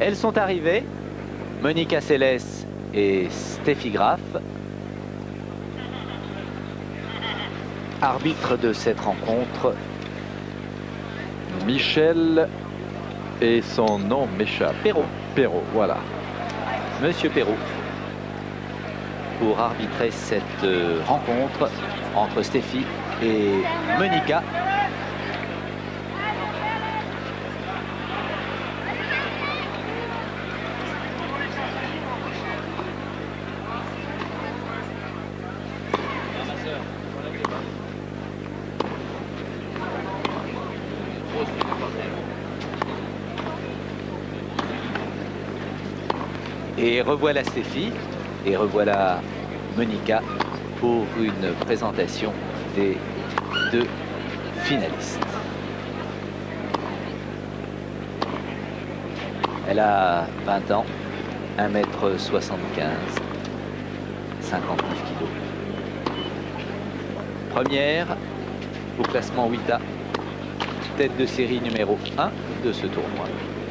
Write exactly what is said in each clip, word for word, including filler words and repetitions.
Elles sont arrivées, Monica Seles et Steffi Graf. Arbitre de cette rencontre, Michel, et son nom m'échappe. Perrault. Perrault, voilà. Monsieur Perrault, pour arbitrer cette euh, rencontre entre Steffi et Monica. Et revoilà Steffi et revoilà Monica pour une présentation des deux finalistes. Elle a vingt ans, un mètre soixante-quinze, cinquante-neuf kilos. Première au classement huit A, tête de série numéro un de ce tournoi.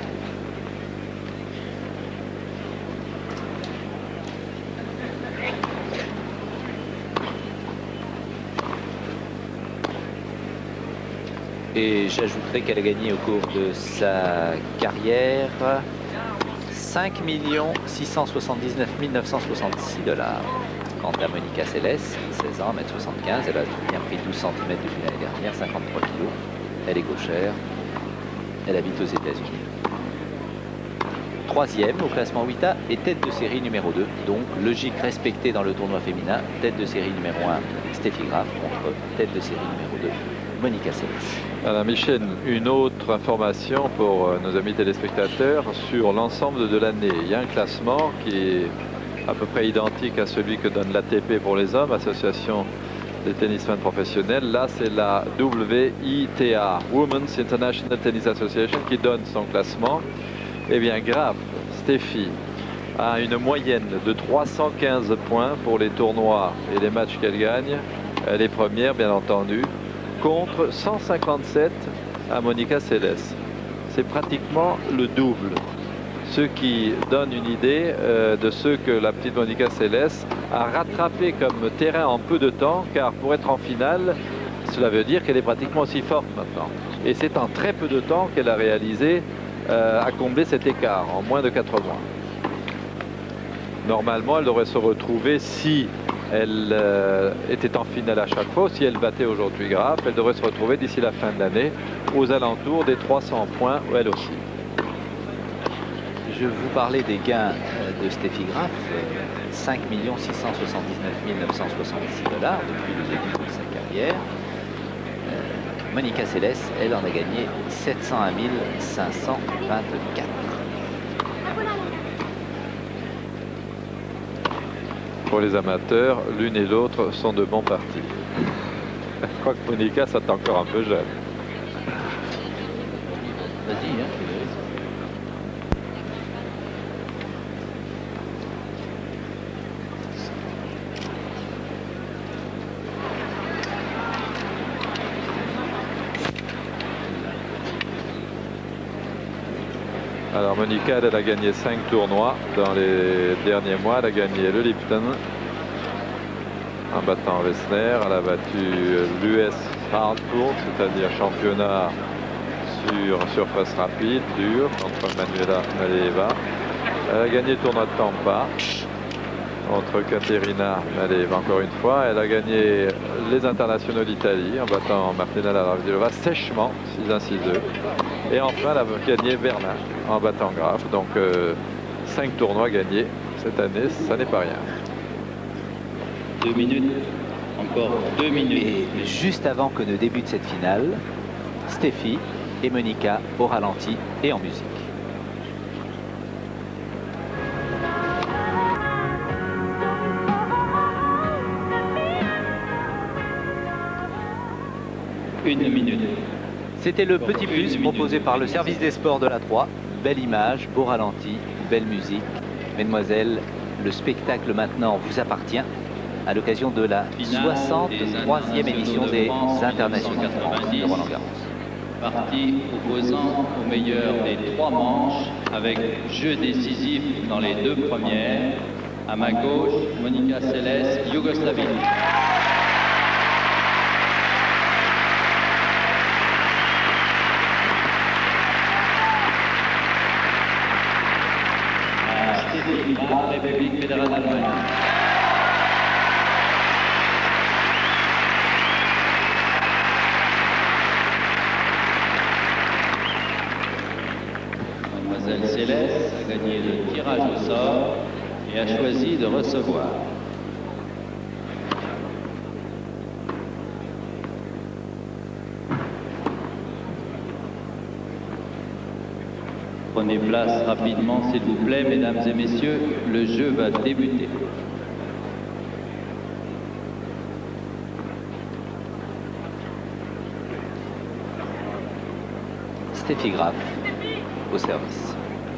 Et j'ajouterai qu'elle a gagné au cours de sa carrière cinq millions six cent soixante-dix-neuf mille neuf cent soixante-six dollars. Quant à Monica Seles, seize ans, un mètre soixante-quinze, elle a bien pris douze centimètres depuis l'année dernière, cinquante-trois kilos. Elle est gauchère, elle habite aux États-Unis. Troisième au classement huit A et tête de série numéro deux. Donc logique respectée dans le tournoi féminin. Tête de série numéro un, Steffi Graf contre tête de série numéro deux, Monica Seles. Alors Michel, une autre information pour euh, nos amis téléspectateurs sur l'ensemble de l'année. Il y a un classement qui est à peu près identique à celui que donne l'A T P pour les hommes, Association des tennismen professionnels. Là, c'est la W I T A, Women's International Tennis Association, qui donne son classement. Eh bien, Graf, Steffi, a une moyenne de trois cent quinze points pour les tournois et les matchs qu'elle gagne. Elle est première, bien entendu, contre cent cinquante-sept à Monica Seles. C'est pratiquement le double. Ce qui donne une idée euh, de ce que la petite Monica Seles a rattrapé comme terrain en peu de temps, car pour être en finale, cela veut dire qu'elle est pratiquement aussi forte maintenant. Et c'est en très peu de temps qu'elle a réalisé euh, à combler cet écart, en moins de quatre mois. Normalement, elle devrait se retrouver, si elle euh, était en finale à chaque fois, si elle battait aujourd'hui Graf, elle devrait se retrouver d'ici la fin de l'année aux alentours des trois cents points, elle aussi. Je vous parlais des gains de Steffi Graf, cinq millions six cent soixante-dix-neuf mille neuf cent soixante-six dollars depuis le début de sa carrière. Euh, Monica Seles, elle en a gagné sept cent un mille cinq cent vingt-quatre. Pour les amateurs, l'une et l'autre sont de bons partis. Je crois que Monica, ça est encore un peu jeune. Vas-y, hein. Alors Monica, elle a gagné cinq tournois dans les derniers mois. Elle a gagné le Lipton en battant Wessner. Elle a battu l'U S Hardcourt, c'est-à-dire championnat sur surface rapide, dur, contre Manuela Maleeva. Elle a gagné le tournoi de Tampa contre Caterina Maleeva encore une fois. Elle a gagné les internationaux d'Italie en battant Martina Navratilova sèchement, six un six deux. Et enfin, elle a gagné Berlin en battant Graf. Donc, euh, cinq tournois gagnés cette année, ça n'est pas rien. Deux minutes, encore deux minutes. Et juste avant que ne débute cette finale, Steffi et Monica au ralenti et en musique. Une minute. C'était le petit plus proposé par le service des sports de la trois. Belle image, beau ralenti, belle musique. Mesdemoiselles, le spectacle maintenant vous appartient à l'occasion de la soixante-troisième édition des Internationaux de Roland Garros. Partie opposant au meilleur des trois manches avec jeu décisif dans les deux premières. À ma gauche, Monica Seles, Yougoslavie. À Steffi Graf, République fédérale d'Allemagne. Mademoiselle Céleste a gagné le tirage au sort et a choisi de recevoir. Prenez place rapidement, s'il vous plaît, mesdames et messieurs, le jeu va débuter. Steffi Graf au service.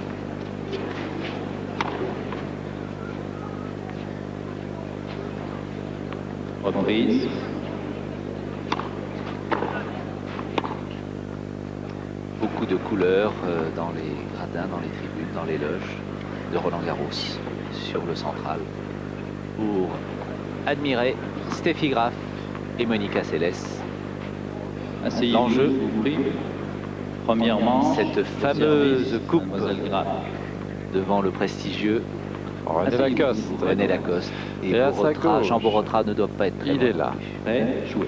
Reprise. Beaucoup de couleurs euh, dans les gradins, dans les tribunes, dans les loges de Roland-Garros sur le central pour admirer Steffi Graf et Monica Seles. Asseyez-vous, L'enjeu, je vous prie. Premièrement, cette fameuse coupe devant le prestigieux René Lacoste. René Lacoste. Et, Et à sa Borotra, gauche, Jean Borotra ne doit pas être très il loin est là. non plus. prêt, jouez.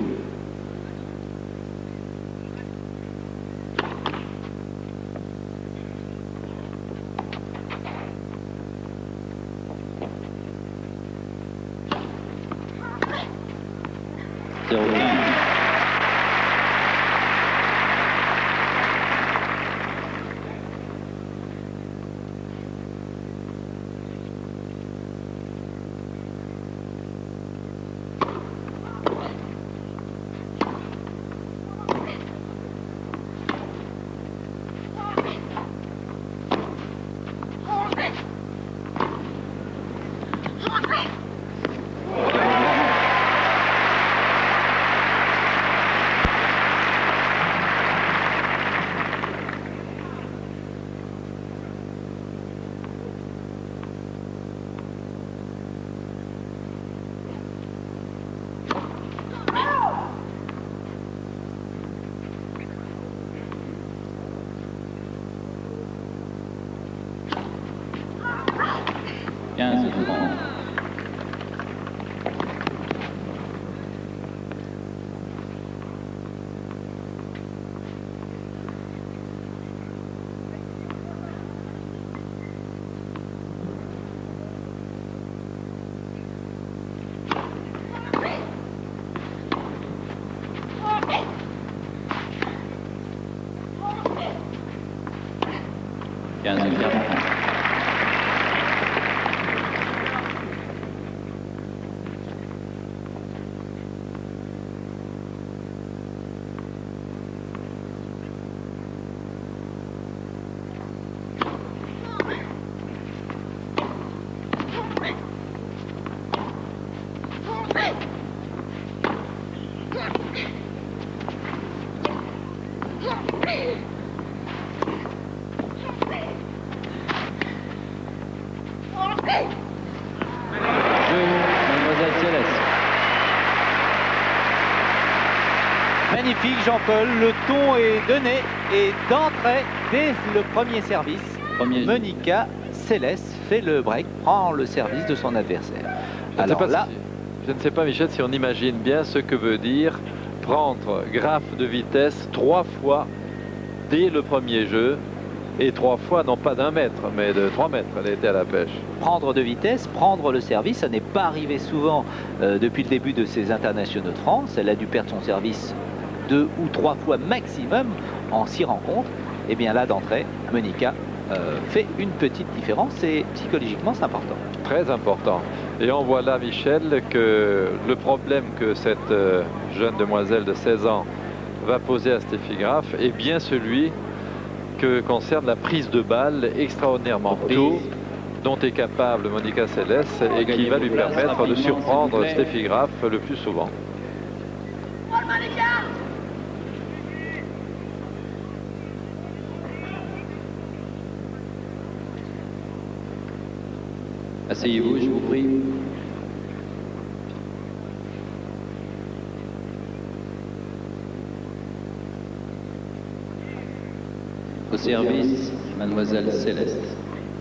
zéro quinze. quinze trente. quinze quarante. Mademoiselle Céleste. Magnifique Jean-Paul, le ton est donné et d'entrée dès le premier service, Premier Monica Seles fait le break, prend le service de son adversaire. Je ne sais Alors pas là, si- je ne sais pas, Michel, si on imagine bien ce que veut dire prendre Graf de vitesse trois fois dès le premier jeu, et trois fois, non pas d'un mètre, mais de trois mètres, elle était à la pêche. prendre de vitesse, prendre le service, ça n'est pas arrivé souvent euh, depuis le début de ces internationaux de France. Elle a dû perdre son service deux ou trois fois maximum en six rencontres. Et bien là, d'entrée, Monica euh, fait une petite différence et psychologiquement, c'est important. Très important. Et on voit là, Michel, que le problème que cette euh, jeune demoiselle de seize ans va poser à Steffi Graf est bien celui que concerne la prise de balle extraordinairement tôt, dont est capable Monica Seles et qui va lui permettre de surprendre Steffi Graf le plus souvent. Asseyez-vous, je vous prie. Au service, Mademoiselle Céleste.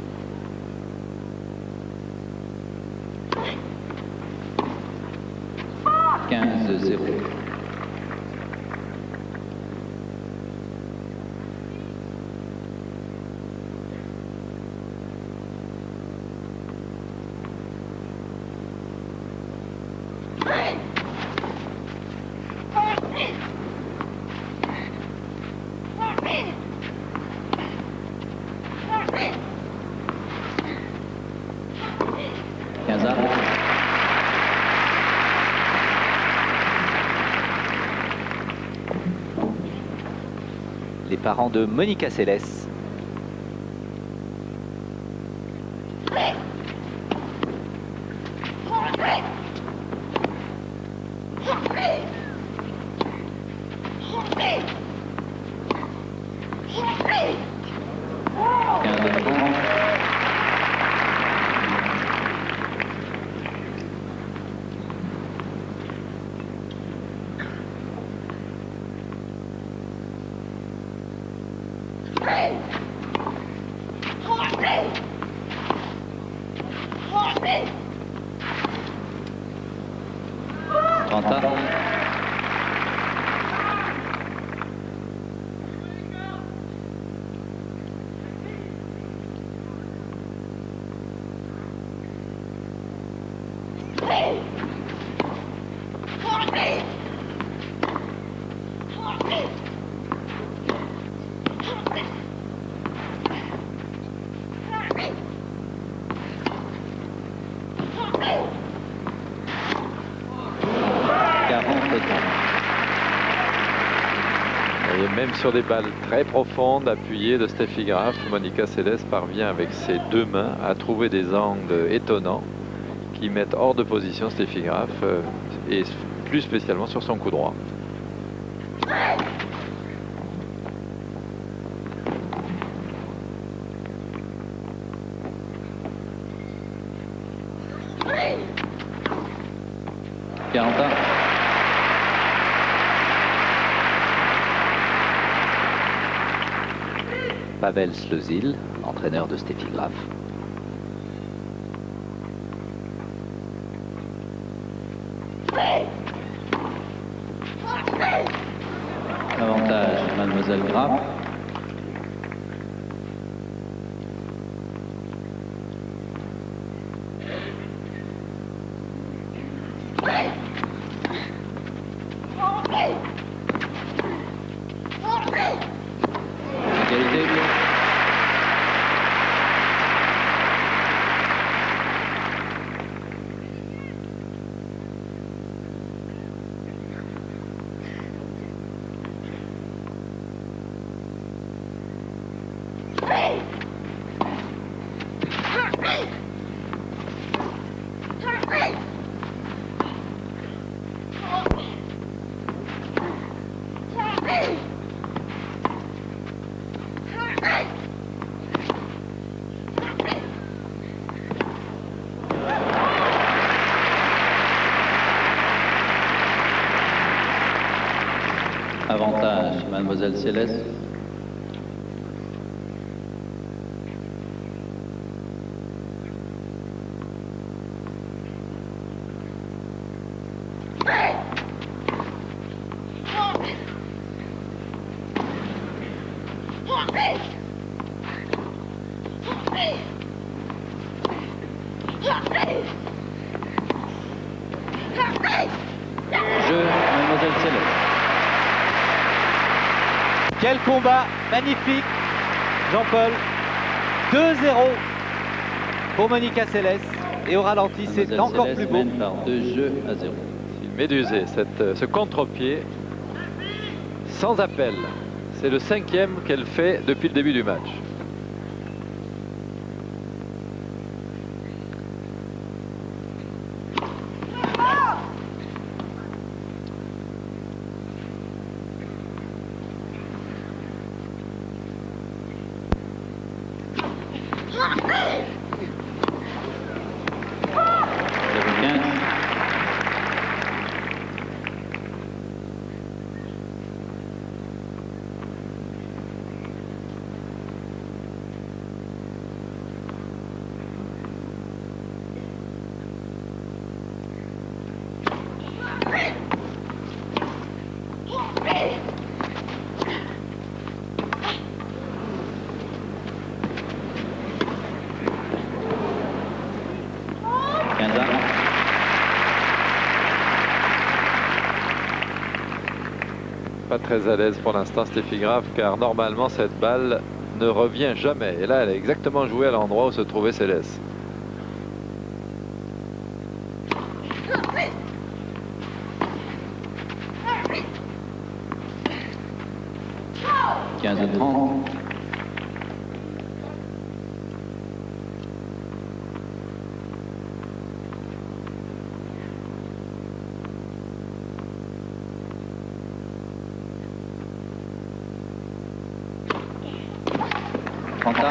quinze zéro. quinze à. Les parents de Monica Seles. trente à. Et même sur des balles très profondes, appuyées de Steffi Graf, Monica Seles parvient avec ses deux mains à trouver des angles étonnants qui mettent hors de position Steffi Graf, euh, et plus spécialement sur son coup droit. quarante à. Pavel Slezil, entraîneur de Steffi Graf. Avantage, Mademoiselle Graf. Égalité. Avantage, Mademoiselle Céleste. Jeu, Mademoiselle Céleste. Quel combat magnifique, Jean-Paul. deux zéro pour Monica Seles. Et au ralenti, c'est encore plus beau. Par deux jeux à zéro. Médusé, cette, ce contre-pied sans appel. C'est le cinquième qu'elle fait depuis le début du match. pas très à l'aise pour l'instant, Steffi Graf, car normalement cette balle ne revient jamais. Et là, elle a exactement joué à l'endroit où se trouvait Céleste. quinze trente. trente.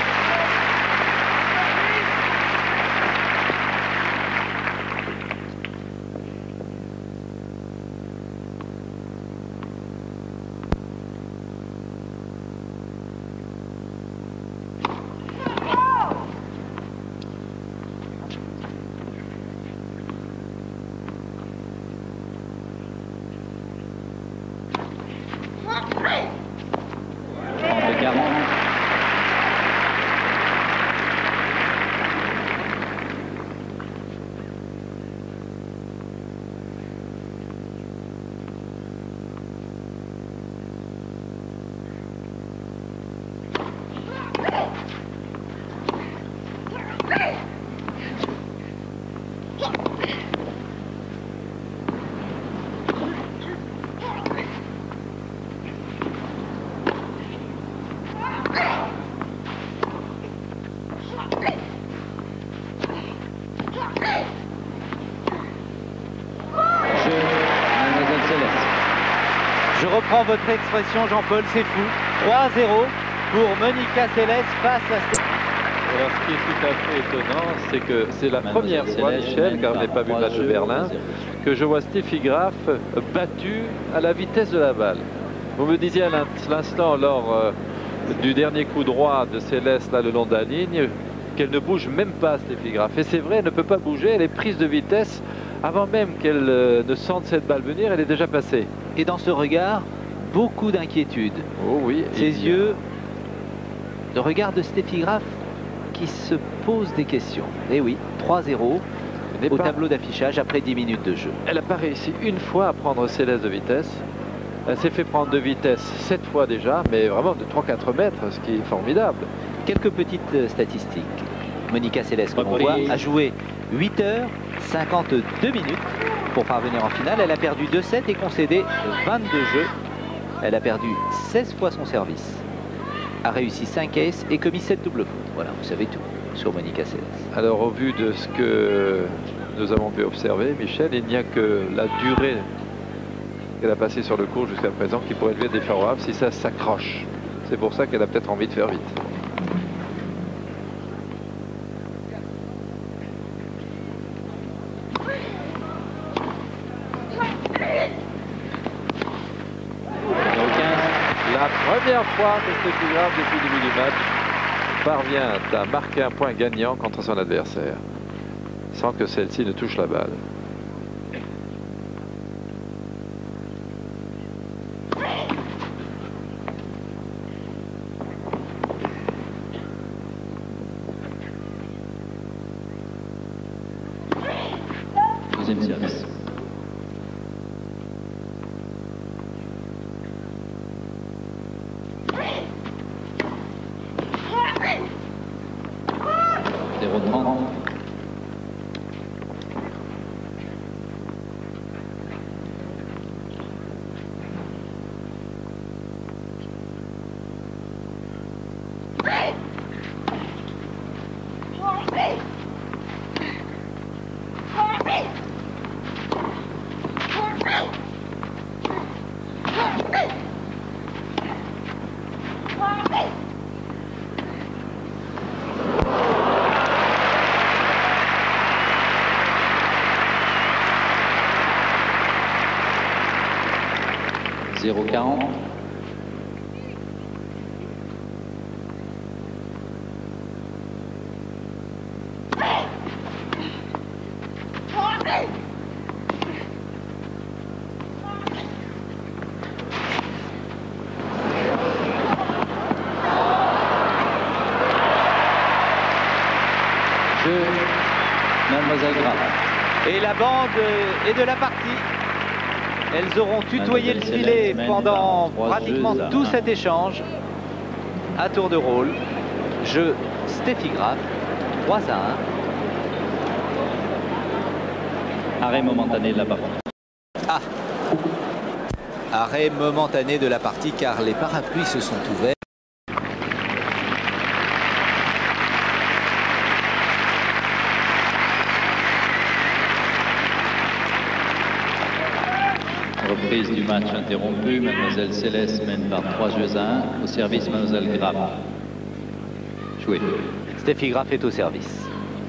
Je reprends votre expression, Jean-Paul, c'est fou. trois à zéro pour Monica Seles face à... Alors, ce qui est tout à fait étonnant, c'est que c'est la première fois, Michel, car je n'ai pas vu le match de Berlin, que je vois Steffi Graf battue à la vitesse de la balle. Vous me disiez à l'instant, lors euh, du dernier coup droit de Céleste, là, le long de la ligne, qu'elle ne bouge même pas, Steffi Graf. Et c'est vrai, elle ne peut pas bouger, elle est prise de vitesse. Avant même qu'elle euh, ne sente cette balle venir, elle est déjà passée. Et dans ce regard, beaucoup d'inquiétude. Oh oui. Ses yeux, le regard de Steffi Graf qui se pose des questions. Et oui, trois à zéro au pas... tableau d'affichage après dix minutes de jeu. Elle n'a pas réussi une fois à prendre Céleste de vitesse. Elle s'est fait prendre de vitesse sept fois déjà, mais vraiment de trois à quatre mètres, ce qui est formidable. Quelques petites statistiques. Monica Seles, comme on voit, a joué huit heures cinquante-deux minutes pour parvenir en finale. Elle a perdu deux sets et concédé vingt-deux jeux. Elle a perdu seize fois son service, a réussi cinq aces et commis sept double fautes. Voilà, vous savez tout sur Monica Seles. Alors, au vu de ce que nous avons pu observer, Michel, il n'y a que la durée qu'elle a passée sur le court jusqu'à présent qui pourrait lui être défavorable si ça s'accroche. C'est pour ça qu'elle a peut-être envie de faire vite. La première fois que Steffi Graf depuis le début du match parvient à marquer un point gagnant contre son adversaire sans que celle-ci ne touche la balle. Deuxième service. zéro trente. zéro quarante. Jeu, Mademoiselle Graf. Et la bande est de la partie. Elles auront tutoyé le Mademoiselle filet Céleste pendant mène par trois pratiquement jeux à tout un. cet échange. À tour de rôle, jeu Steffi Graf, trois à un. Arrêt momentané de la partie. Ah, arrêt momentané de la partie car les parapluies se sont ouverts. Reprise du match interrompu. Mademoiselle Céleste mène par trois jeux à un. Au service, Mademoiselle Graf. Joué. Steffi Graf est au service.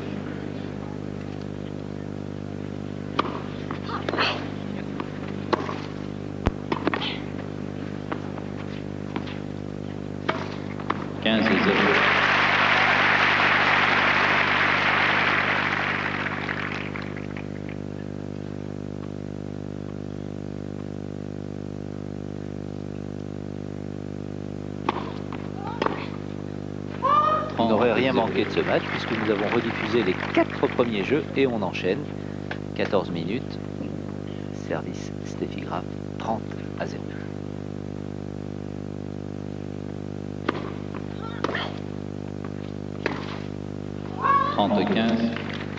quinze à zéro. On n'aurait rien manqué de ce match puisque nous avons rediffusé les quatre premiers jeux et on enchaîne. quatorze minutes. Service Steffi Graf, trente à zéro. trente quinze.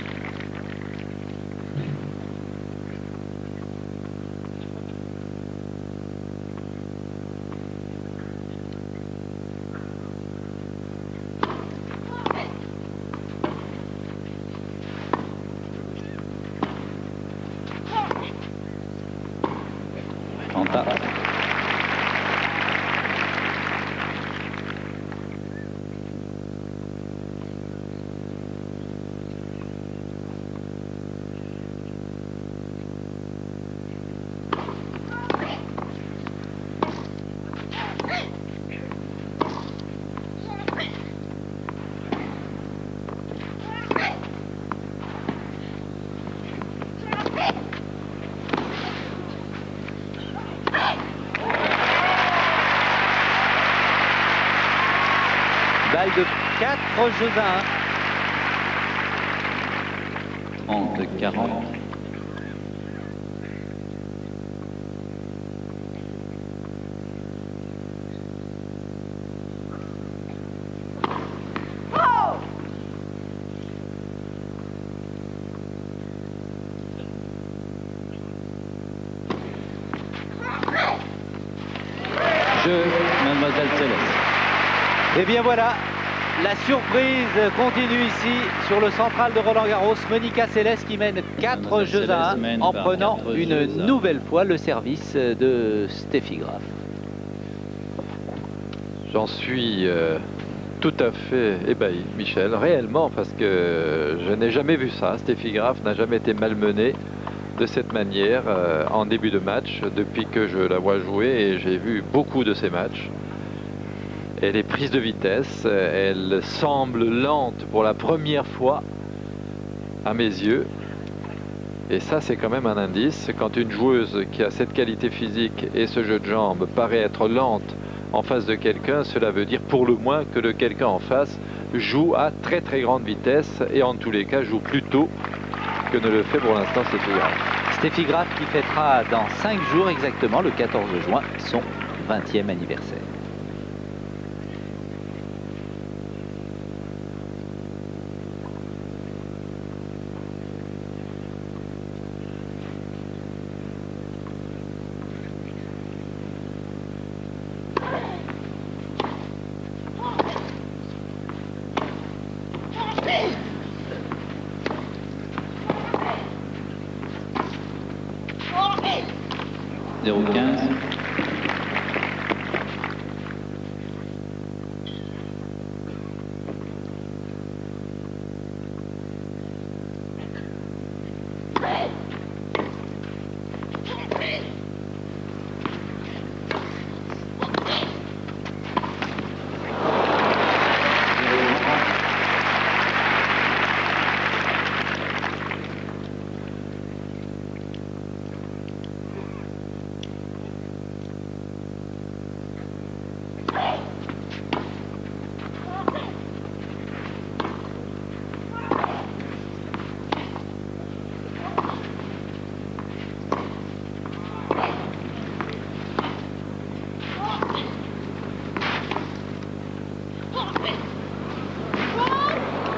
En tape. Balle de quatre jeux à un. trente quarante. Jeu, Mademoiselle Céleste. Et bien voilà, la surprise continue ici sur le central de Roland-Garros. Monica Seles qui mène quatre jeux à un en prenant une nouvelle fois le service de Steffi Graf. J'en suis euh, tout à fait ébahi, Michel, réellement, parce que je n'ai jamais vu ça. Steffi Graf n'a jamais été malmenée de cette manière euh, en début de match depuis que je la vois jouer, et j'ai vu beaucoup de ces matchs. Elle est prise de vitesse, elle semble lente pour la première fois à mes yeux, et ça c'est quand même un indice. Quand une joueuse qui a cette qualité physique et ce jeu de jambes paraît être lente en face de quelqu'un, cela veut dire pour le moins que le quelqu'un en face joue à très très grande vitesse, et en tous les cas joue plus tôt que ne le fait pour l'instant Steffi Graf. Steffi Graf qui fêtera dans cinq jours exactement, le quatorze juin, son vingtième anniversaire. zéro quinze.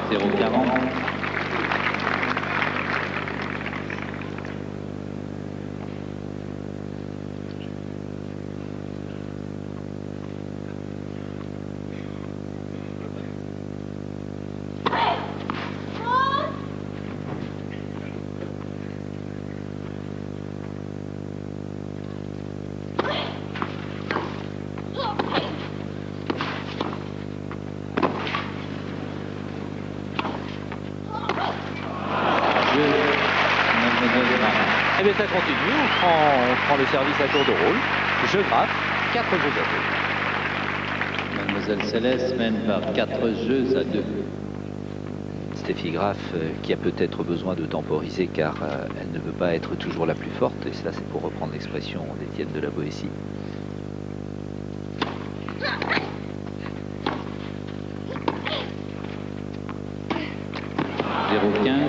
zéro quarante. Eh bien ça continue, on prend, on prend le service à tour de rôle. Je gratte, quatre jeux à deux. Mademoiselle Céleste mène par quatre jeux à deux. Steffi Graf euh, qui a peut-être besoin de temporiser car euh, elle ne veut pas être toujours la plus forte. Et ça c'est pour reprendre l'expression d'Étienne de la Boétie. zéro quinze.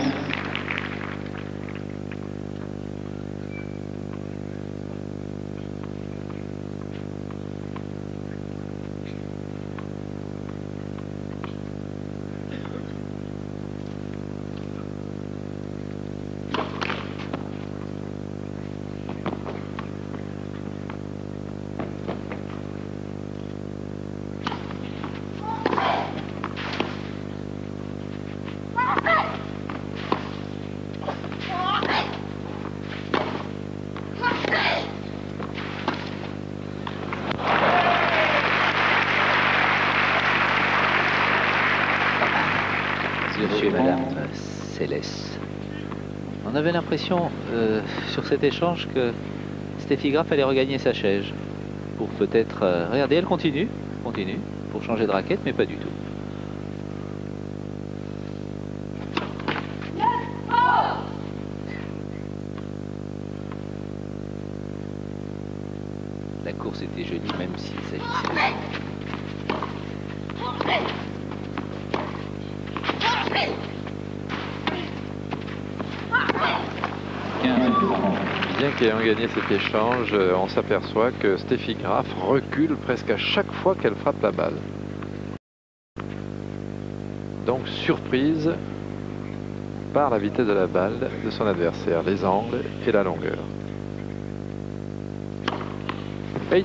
Monsieur et Madame Céleste. On avait l'impression euh, sur cet échange que Steffi Graf allait regagner sa chaise. Pour peut-être... Euh, regardez, elle continue, continue, pour changer de raquette, mais pas du tout. La course était jolie, même s'il s'agissait de... Bien qu'ayant gagné cet échange, on s'aperçoit que Steffi Graf recule presque à chaque fois qu'elle frappe la balle. Donc surprise par la vitesse de la balle de son adversaire, les angles et la longueur. Ace.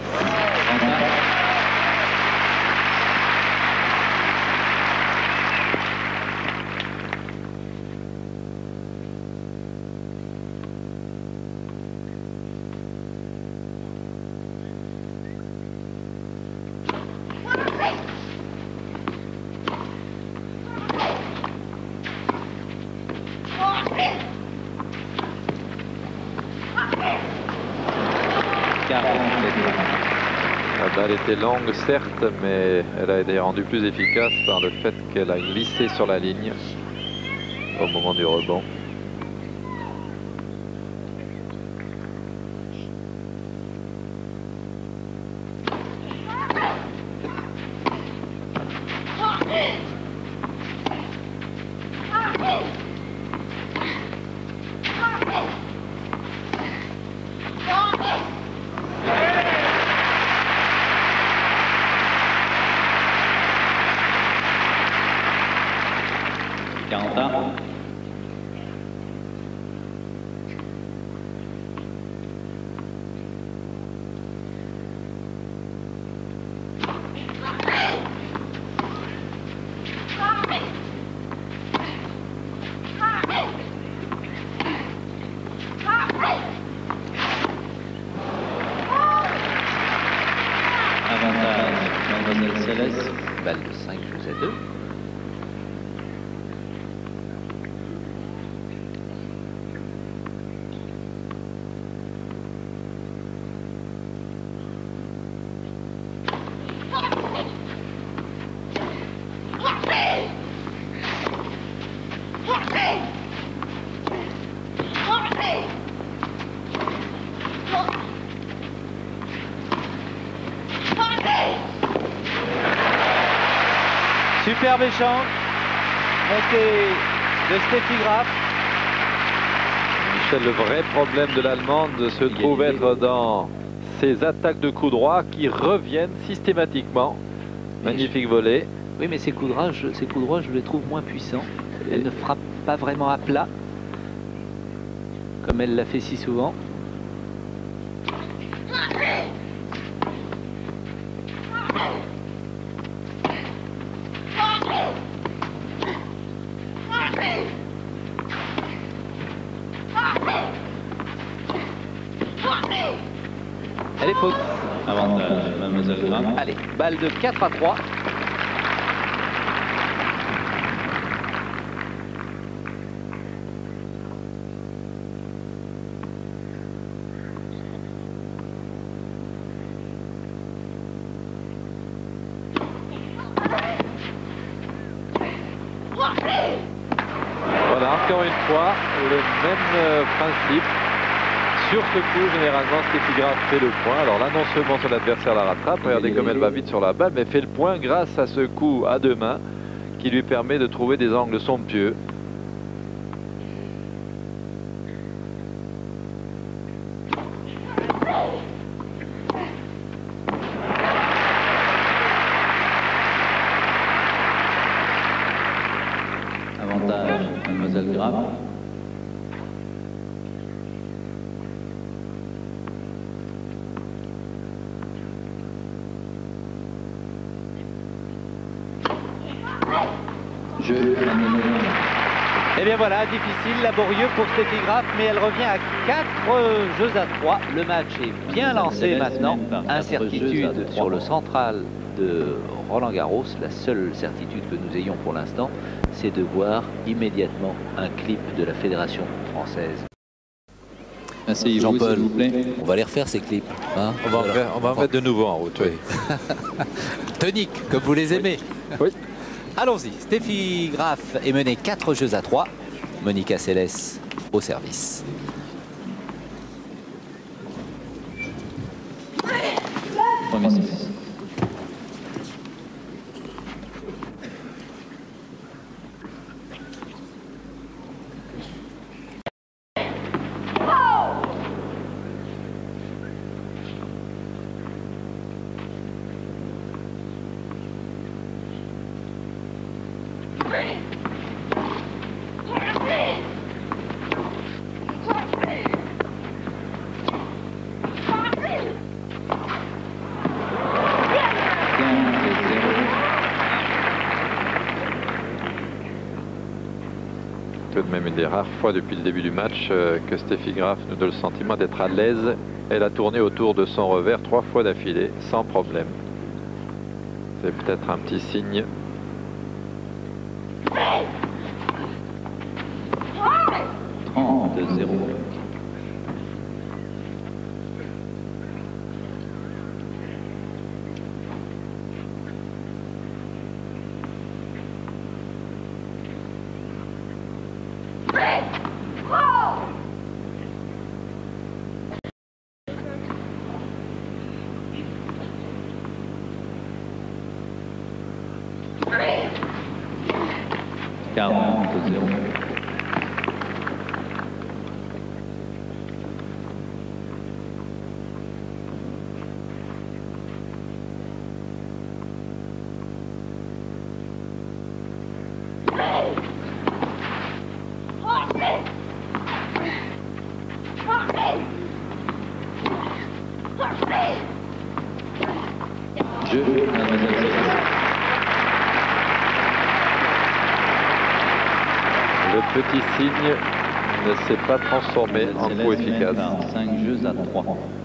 La balle était longue certes, mais elle a été rendue plus efficace par le fait qu'elle a glissé sur la ligne au moment du rebond. quarante ans. Avantage, Mademoiselle Céleste. Balle de cinq jeux à deux. Superbe échange. Montée de Steffi Graf. Michel, le vrai problème de l'Allemande se trouve être dans ses attaques de coups droits qui reviennent systématiquement. Magnifique volée. Oui, mais ces coups droits, je, ces coups droits, je les trouve moins puissants. Elle ne frappe pas vraiment à plat, comme elle l'a fait si souvent. Elle est faute. Avantage, mademoiselle Graf. Allez, balle de quatre à trois. Voilà, encore une fois, le même euh, principe. Sur ce coup, généralement, Steffi Graf fait le point. Alors là, non seulement son adversaire la rattrape, regardez comme elle va vite sur la balle, mais fait le point grâce à ce coup à deux mains qui lui permet de trouver des angles somptueux. Avantage, mademoiselle Graf. Jeu à numéro un. Et bien voilà, difficile, laborieux pour Steffi Graf, mais elle revient à quatre jeux à trois. Le match est bien lancé maintenant. Incertitude sur le central de Roland Garros. La seule certitude que nous ayons pour l'instant, c'est de voir immédiatement un clip de la Fédération française. Asseyez-vous, Jean-Paul, s'il vous plaît. on va les refaire ces clips. Hein, On va, en, Alors, faire- on va en mettre de nouveau en route. Oui. tonique, comme vous les aimez. Oui. Allons-y. Steffi Graf est menée quatre jeux à trois. Monica Seles au service. Premier service. Tout de même une des rares fois depuis le début du match euh, que Steffi Graf nous donne le sentiment d'être à l'aise. Elle a tourné autour de son revers trois fois d'affilée, sans problème. C'est peut-être un petit signe. trente zéro. quarante zéro. Jeu, mademoiselle Seles. Le petit signe ne s'est pas transformé en coup efficace. cinq jeux à trois.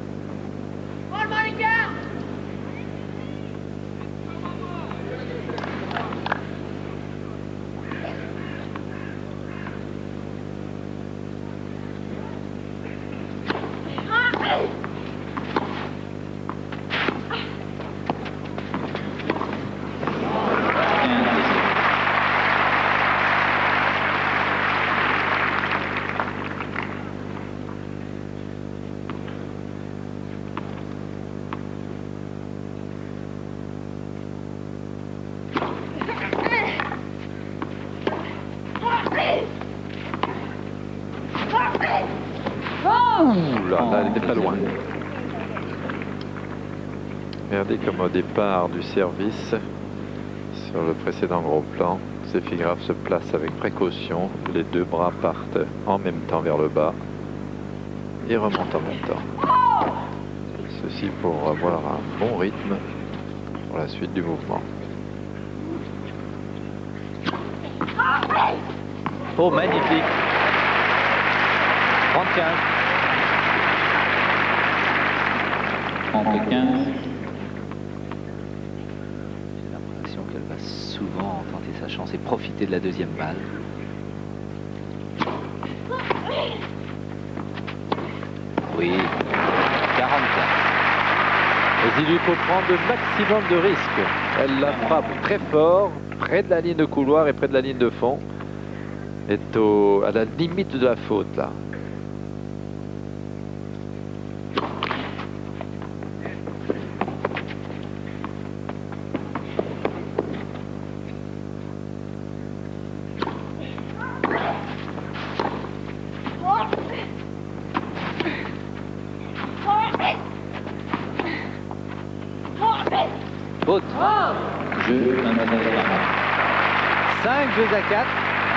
Ouh là, là, elle n'était pas loin. Regardez comme au départ du service, sur Sur le précédent gros plan, Steffi Graf se place avec précaution. Les deux bras partent en même temps vers le bas et remontent en même temps. Ceci pour avoir un bon rythme pour la suite du mouvement. Oh, magnifique. trente-quinze. trente-quinze. J'ai l'impression qu'elle va souvent tenter sa chance et profiter de la deuxième balle. Oui, quarante-quatre. Mais il lui faut prendre le maximum de risques. Elle la frappe très fort, près de la ligne de couloir et près de la ligne de fond. Est au, à la limite de la faute là. Faute. Jeu cinq jeux à quatre.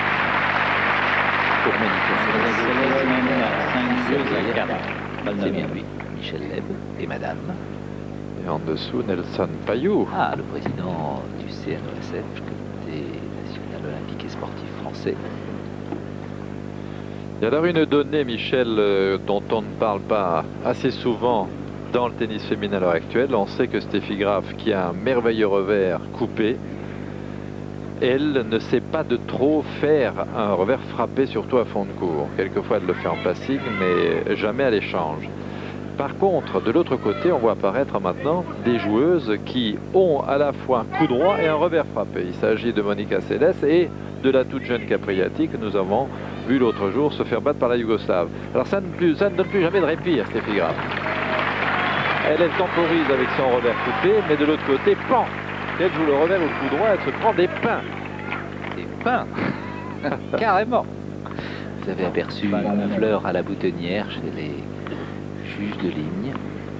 Pour Monica cinq jeux à quatre. C'est bien lui, Michel Leb et Madame. Et en dessous, Nelson Payou. Ah, le président du C N O S F, Comité national olympique et sportif français. Il y a alors une donnée, Michel, euh, dont on ne parle pas assez souvent dans le tennis féminin à l'heure actuelle. On sait que Steffi Graf, qui a un merveilleux revers coupé, elle ne sait pas de trop faire un revers frappé, surtout à fond de court. Quelquefois, elle le fait en plastique, mais jamais à l'échange. Par contre, de l'autre côté, on voit apparaître maintenant des joueuses qui ont à la fois un coup droit et un revers frappé. Il s'agit de Monica Seles et de la toute jeune Capriati que nous avons vu l'autre jour se faire battre par la Yougoslave. Alors ça ne, plus, ça ne donne plus jamais de répit à Steffi Graf. Elle, elle temporise avec son revers coupé, mais de l'autre côté, pan! Elle joue le revers au coup droit, elle se prend des pains. Des pains. Carrément. Vous avez aperçu une fleur à la boutonnière chez les juges de ligne.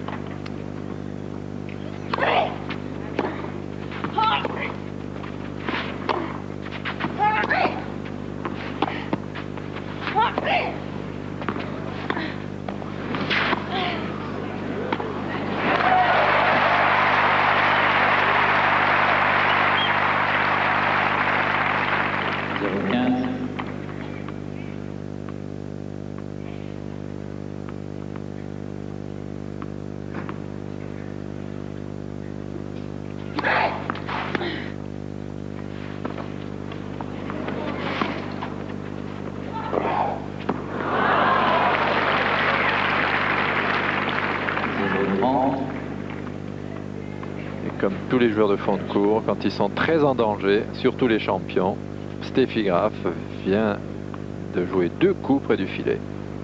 Et comme tous les joueurs de fond de cours, quand ils sont très en danger, surtout les champions, Steffi Graf vient de jouer deux coups près du filet.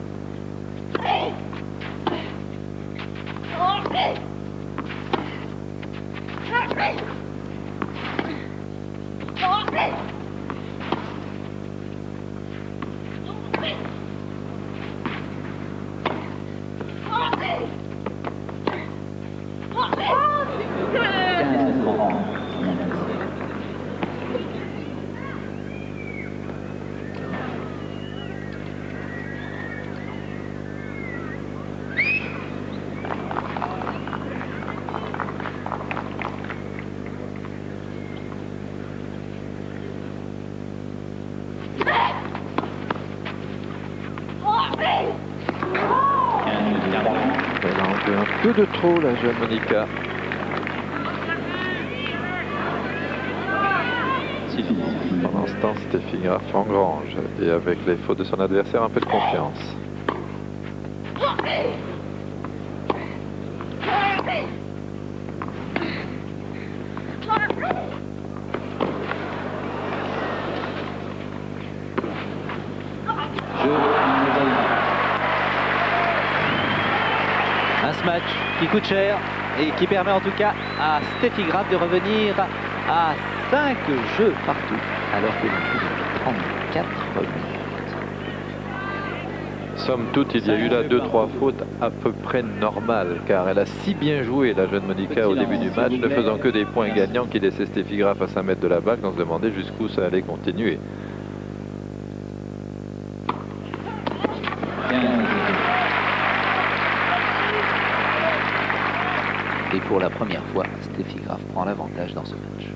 Elle a enlevé un peu de trop, la jeune Monica. Pendant ce temps, Steffi Graf engrange et avec les fautes de son adversaire, un peu de confiance. Un match qui coûte cher et qui permet en tout cas à Steffi Graf de revenir à cinq jeux partout alors que l'on joue depuis trente-quatre minutes. Somme toute, il y a eu là deux trois fautes à peu près normales, car elle a si bien joué, la jeune Monica, au début du match, ne faisant que des points gagnants qui laissaient Steffi Graf à cinq mètres de la balle, qu'on se demandait jusqu'où ça allait continuer. Et pour la première fois, Steffi Graf prend l'avantage dans ce match.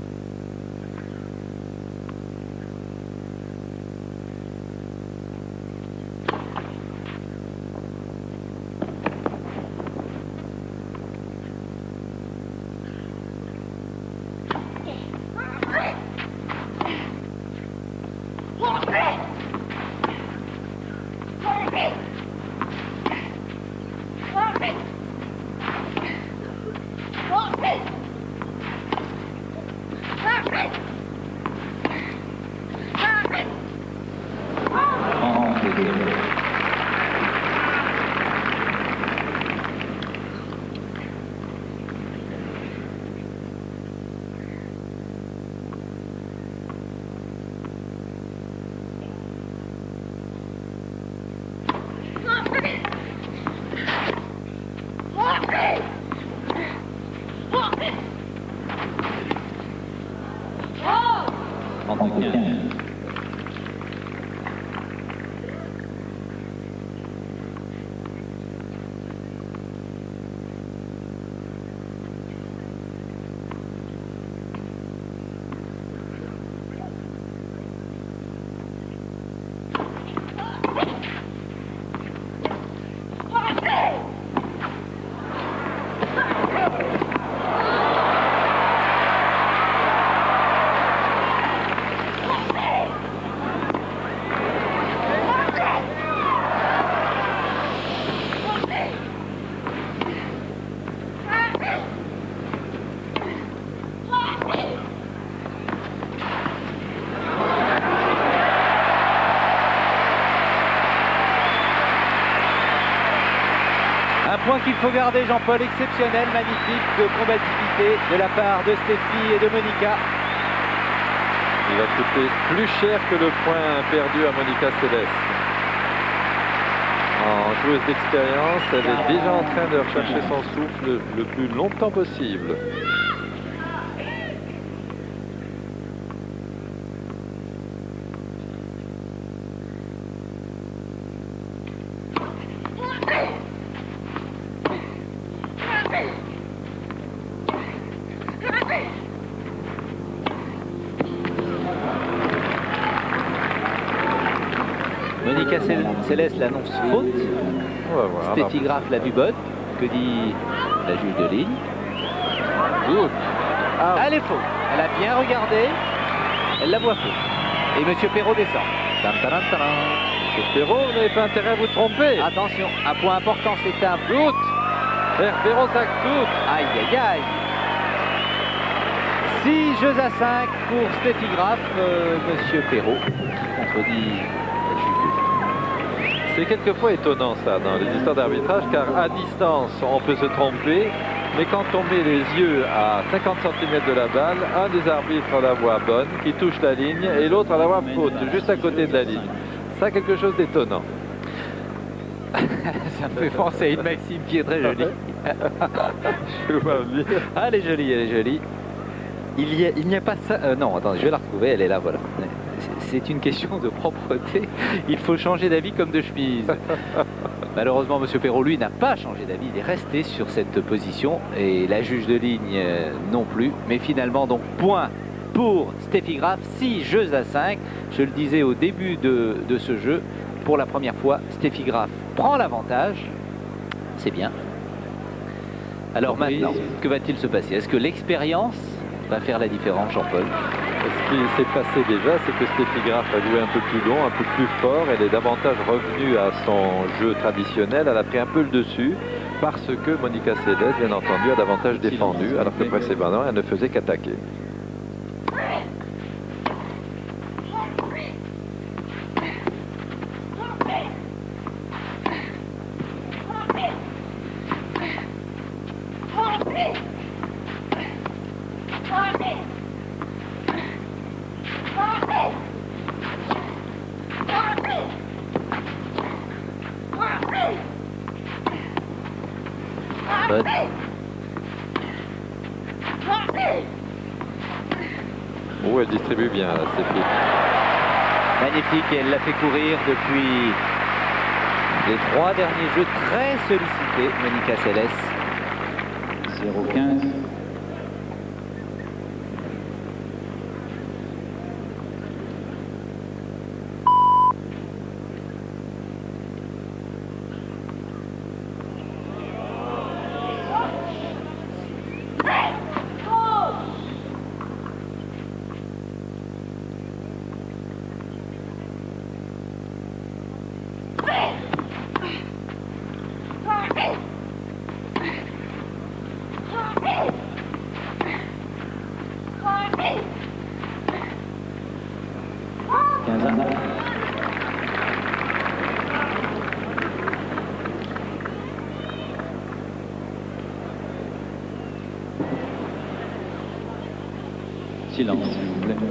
Point qu'il faut garder, Jean-Paul, exceptionnel, magnifique, de combativité de la part de Steffi et de Monica. Il va coûter plus cher que le point perdu à Monica Seles. En joueuse d'expérience, elle est déjà en train de rechercher son souffle le plus longtemps possible. Monica Seles l'annonce faute. Steffi Graf l'a vue bonne. Que dit la juge de ligne? Ah, elle est faute. Elle a bien regardé. Elle la voit faute. Et Monsieur Perrault descend. Tam, tam, tam. Monsieur Perrault, vous n'avez pas intérêt à vous tromper. Attention, un point important, c'est un doute. Frère Perrault, ça doute. Aïe, aïe, aïe. six jeux à cinq pour Steffi Graf. Euh, Monsieur Perrault contredit. C'est quelquefois étonnant ça dans les histoires d'arbitrage, car à distance on peut se tromper, mais quand on met les yeux à cinquante centimètres de la balle, un des arbitres a la voix bonne qui touche la ligne et l'autre a la voix faute juste à côté de la ligne. Ça a quelque chose d'étonnant. Ça me fait penser à une maxime qui est très jolie. Je vois bien. Ah, elle est jolie, elle est jolie. Il n'y a, il n'y a pas ça. Euh, non, attendez, je vais la retrouver, elle est là, voilà. C'est une question de propreté. Il faut changer d'avis comme de chemise. Malheureusement, Monsieur Perrault, lui, n'a pas changé d'avis. Il est resté sur cette position. Et la juge de ligne euh, non plus. Mais finalement, donc, point pour Steffi Graf. six jeux à cinq. Je le disais au début de, de ce jeu. Pour la première fois, Steffi Graf prend l'avantage. C'est bien. Alors maintenant, que va-t-il se passer? Est-ce que l'expérience va faire la différence, Jean-Paul? Ce qui s'est passé déjà, c'est que Steffi Graf a joué un peu plus long, un peu plus fort. Elle est davantage revenue à son jeu traditionnel. Elle a pris un peu le dessus parce que Monica Seles, bien entendu, a davantage défendu, alors que précédemment, elle ne faisait qu'attaquer. bonne. Oh, elle distribue bien, là, Stéphie. Magnifique, et elle l'a fait courir depuis les trois derniers jeux très sollicités, Monica Seles. zéro quinze. Silence, s'il vous plaît.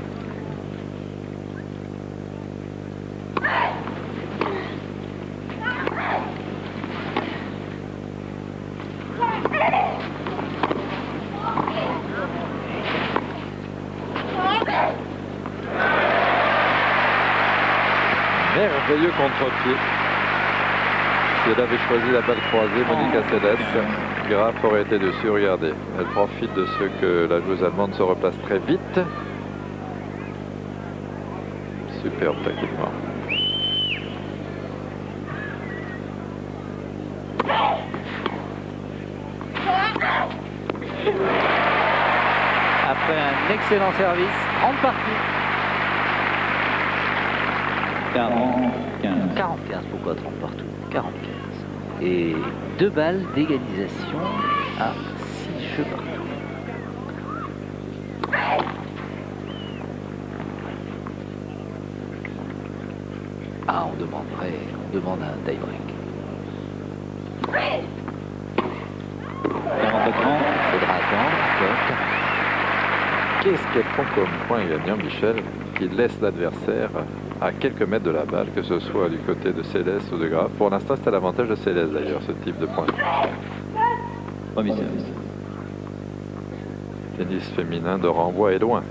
Merveilleux contre-pied. Si elle avait choisi la balle croisée, Monica Seles, Graf aurait été dessus. Regardez, elle profite de ce que la joueuse allemande se replace très vite. Superbe tactiquement. Après un excellent service, grande partie. quarante-quinze. quarante-quinze, pourquoi trente partout? quarante-quinze. Et deux balles d'égalisation à six jeux partout. Ah, on demanderait, on demande un tie-break. quarante-trois. Il faudra attendre. Qu'est-ce qu'elle prend comme point gagnant, Michel, qui laisse l'adversaire à quelques mètres de la balle, que ce soit du côté de Céleste ou de Graf. Pour l'instant, c'est à l'avantage de Céleste d'ailleurs, ce type de point. Premier service. Tennis féminin de renvoi est loin.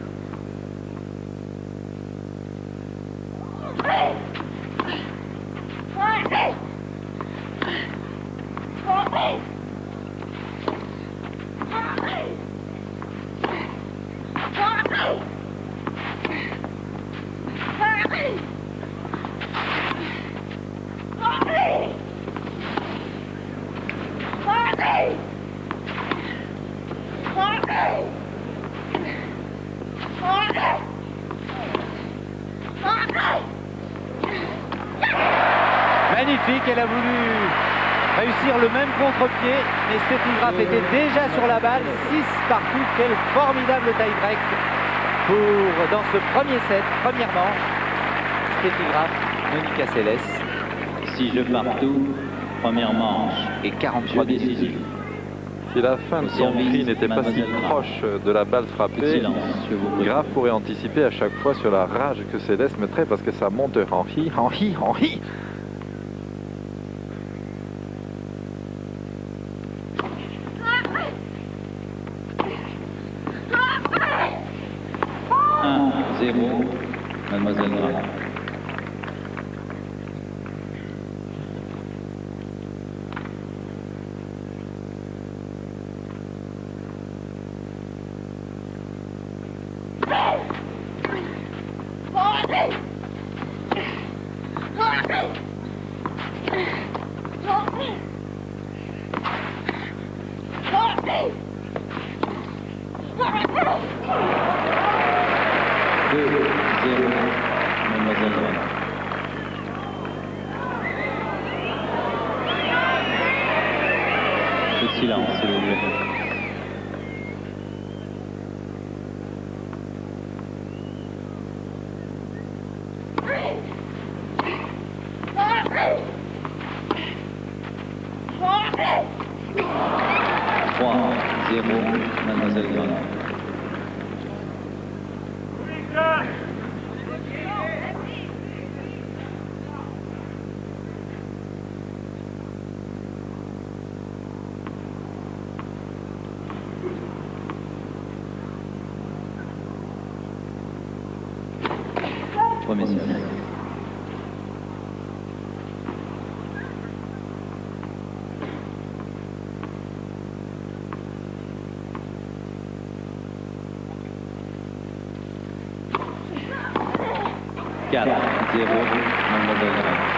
Magnifique, elle a voulu réussir le même contre-pied, mais Steffi Graf était déjà sur la balle, six partout. Quel formidable tie-break pour dans ce premier set, première manche. Steffi Graf, Monica Seles. six jeux partout, première manche. Et quarante-trois Jeu décisif. minutes. Si la fin de son prix n'était pas si proche de la balle frappée, Silence, je vous prie. Graf pourrait anticiper à chaque fois sur la rage que Céleste mettrait parce que ça monte en hi, en hi, en hi. un zéro, Mademoiselle Graf. deux zéro, Mademoiselle Graf. Le silence, s'il vous plaît. trois zéro, Mademoiselle Graf. premier service. quatre zéro, Mademoiselle Graf.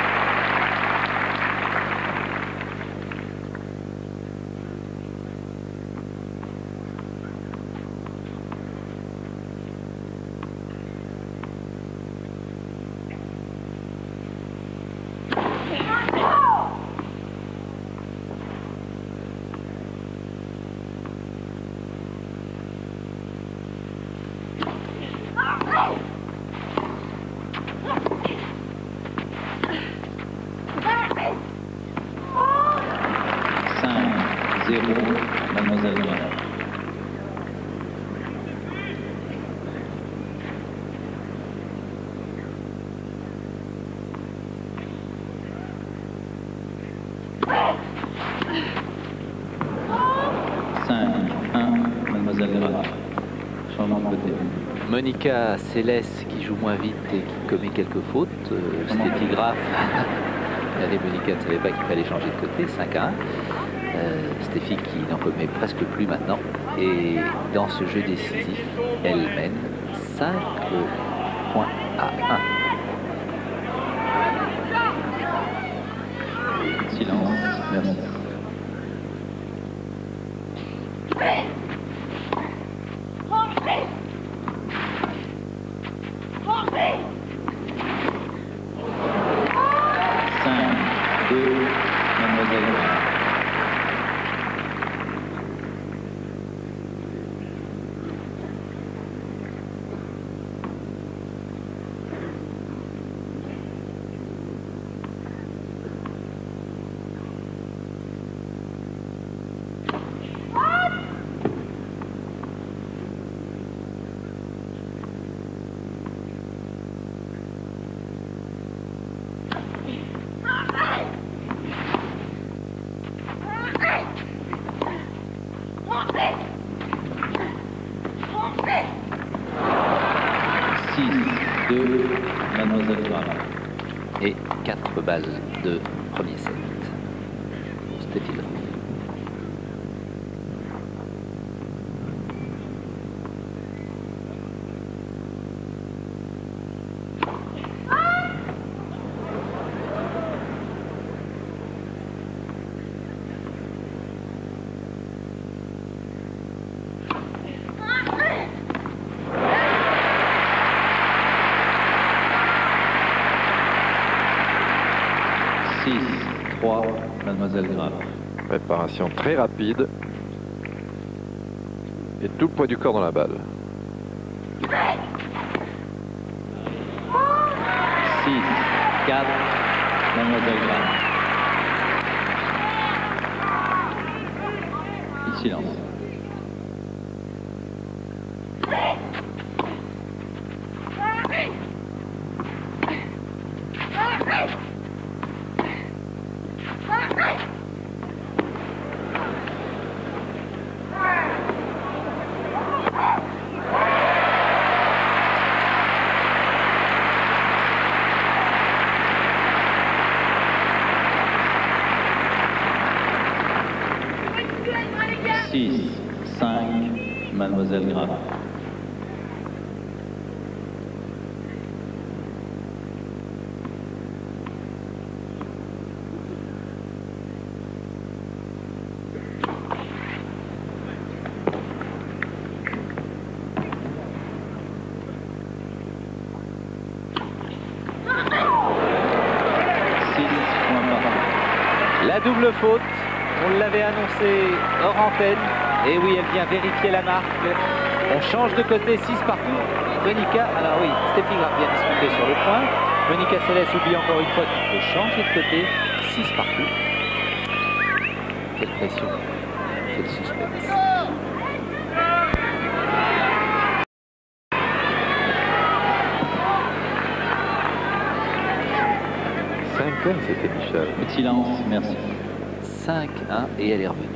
zéro, Mademoiselle Graf. cinq un, Mademoiselle Graf. Changement de côté. Monica Seles qui joue moins vite et qui commet quelques fautes. Euh, Steffi Graf. Allez, Monica ne savait pas qu'il fallait changer de côté. cinq à un. Euh, Steffi qui n'en commet presque plus maintenant. Et dans ce jeu décisif, elle mène cinq points à un. Silence, merci. cinq deux, Mademoiselle Graf. six deux, Mademoiselle Graf. Et quatre balles de premier set. Steffi Graf. six trois, Mademoiselle Graf. Préparation très rapide. Et tout le poids du corps dans la balle. six quatre, Mademoiselle Graf. Silence. six cinq, Mademoiselle Graf. La double faute, on l'avait annoncé hors antenne. Et oui, elle vient vérifier la marque. On change de côté, six partout. Monica, alors oui, Steffi Graf vient discuter sur le point. Monica Seles oublie encore une fois qu'il faut changer de côté, six partout. Quelle pression, quel suspense. cinq un, c'était Michel. Silence, merci. cinq un et elle est revenue.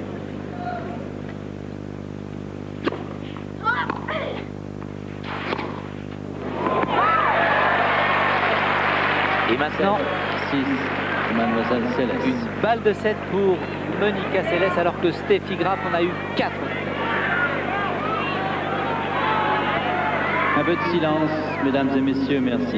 Et maintenant, six, Mademoiselle Céleste. une balle de sept pour Monica Seles, alors que Steffi Graf en a eu quatre. Un peu de silence, mesdames et messieurs, merci.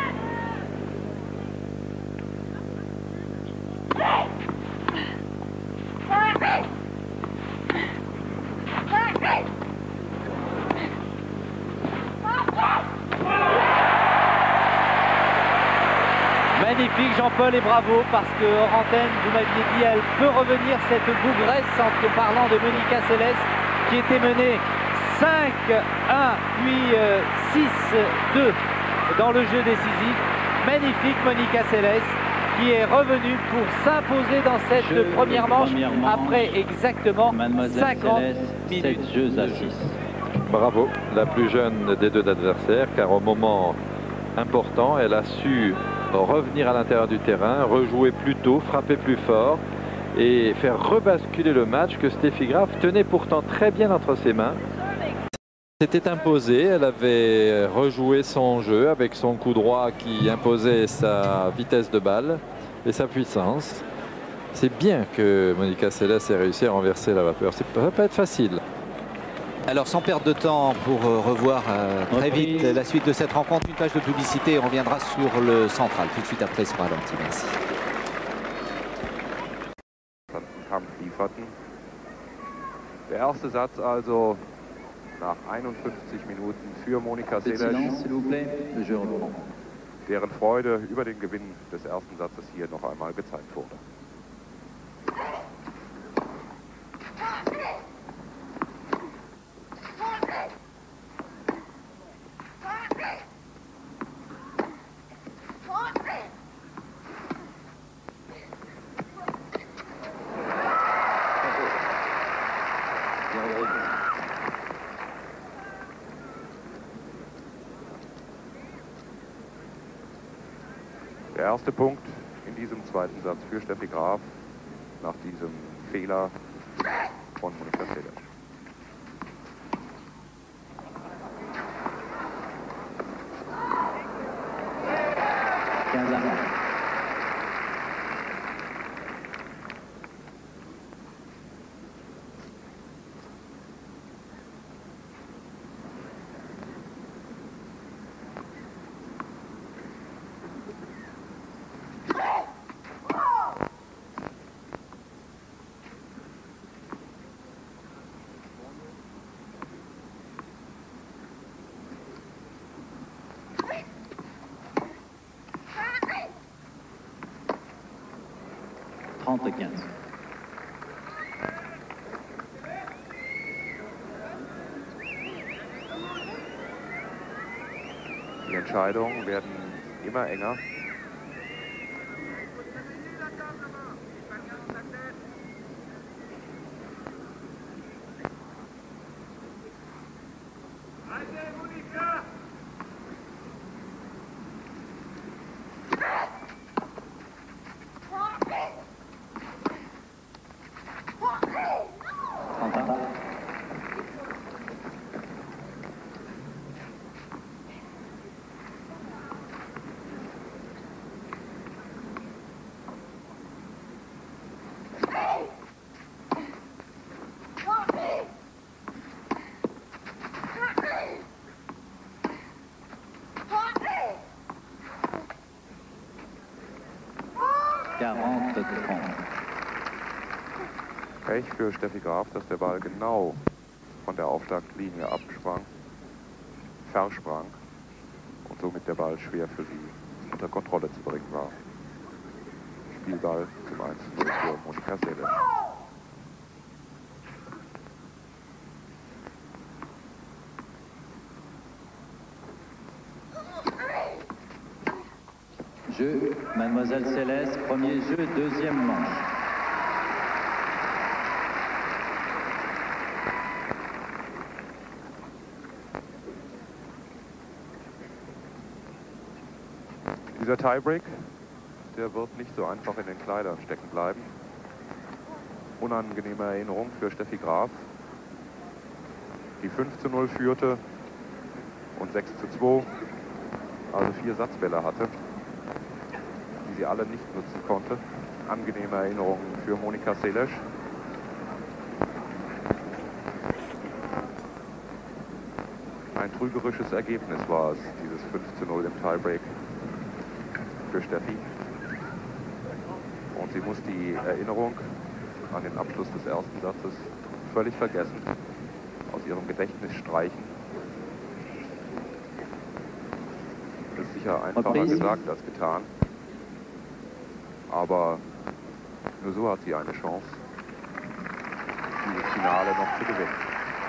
Magnifique Jean-Paul et bravo, parce que hors antenne, vous m'aviez dit, elle peut revenir cette bougresse en parlant de Monica Seles qui était menée cinq un puis euh, six deux dans le jeu décisif. Magnifique Monica Seles qui est revenue pour s'imposer dans cette Jeu première manche, première manche. après exactement Mademoiselle cinquante Céleste, minutes. sept jeux à six. Bravo, la plus jeune des deux adversaires, car au moment important, elle a su revenir à l'intérieur du terrain, rejouer plus tôt, frapper plus fort et faire rebasculer le match que Steffi Graf tenait pourtant très bien entre ses mains. S'était imposée, elle avait rejoué son jeu avec son coup droit qui imposait sa vitesse de balle et sa puissance. C'est bien que Monica Seles ait réussi à renverser la vapeur. Ça ne va pas être facile. Alors sans perdre de temps pour euh, revoir euh, très vite la suite de cette rencontre, une page de publicité et on reviendra sur le central tout de suite après ce ralenti. Merci. Kampf lieferten. Der erste Satz also nach einundfünfzig Minuten für Monica Peu de Seles, silence, s'il vous plaît. Le jeu reprend. deren Freude über den Gewinn des ersten Satzes hier noch einmal gezeigt wurde. Der erste Punkt in diesem zweiten Satz für Steffi Graf nach diesem Fehler von Monica Seles. quinze à un. trente à quinze. Die Entscheidungen werden immer enger. quarante à trente. Pech für Steffi Graf, dass der Ball genau von der Aufschlaglinie absprang, versprang und somit der Ball schwer für sie unter Kontrolle zu bringen war. Spielball zum eins zu null für Monica Seles. Jeu, Mademoiselle Céleste, premier jeu, deuxième manche. Dieser Tiebreak, der wird nicht so einfach in den Kleidern stecken bleiben. Unangenehme Erinnerung für Steffi Graf, die fünf zu null führte und sechs zu zwei, also vier Satzbälle hatte. sie alle nicht nutzen konnte. Angenehme Erinnerungen für Monika Seles. Ein trügerisches Ergebnis war es, dieses fünf zu null im Tiebreak für Steffi. Und sie muss die Erinnerung an den Abschluss des ersten Satzes völlig vergessen, aus ihrem Gedächtnis streichen. Das ist sicher einfacher gesagt als getan. Aber nur so hat sie eine Chance, dieses Finale noch zu gewinnen.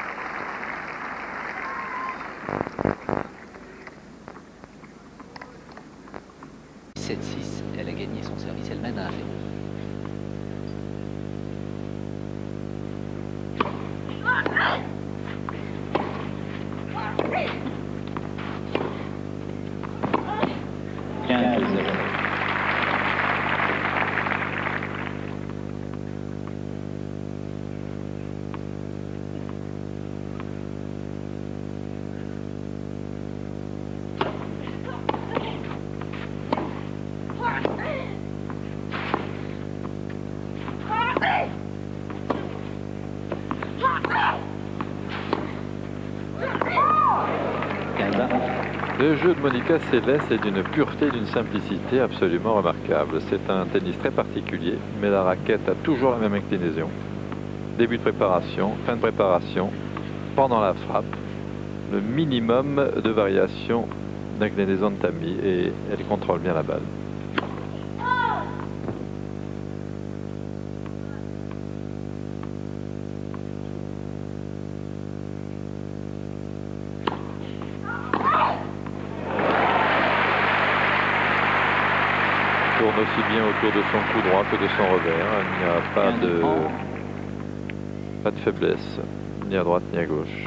sept six, elle a gagné son service, elle mène à un zéro. quinze zéro. Le jeu de Monika Seles est d'une pureté et d'une simplicité absolument remarquable. C'est un tennis très particulier, mais la raquette a toujours la même inclinaison. Début de préparation, fin de préparation, pendant la frappe, le minimum de variation d'inclinaison de tamis et elle contrôle bien la balle. Tourne aussi bien autour de son coup droit que de son revers. Il n'y a pas de, pas de faiblesse, ni à droite ni à gauche.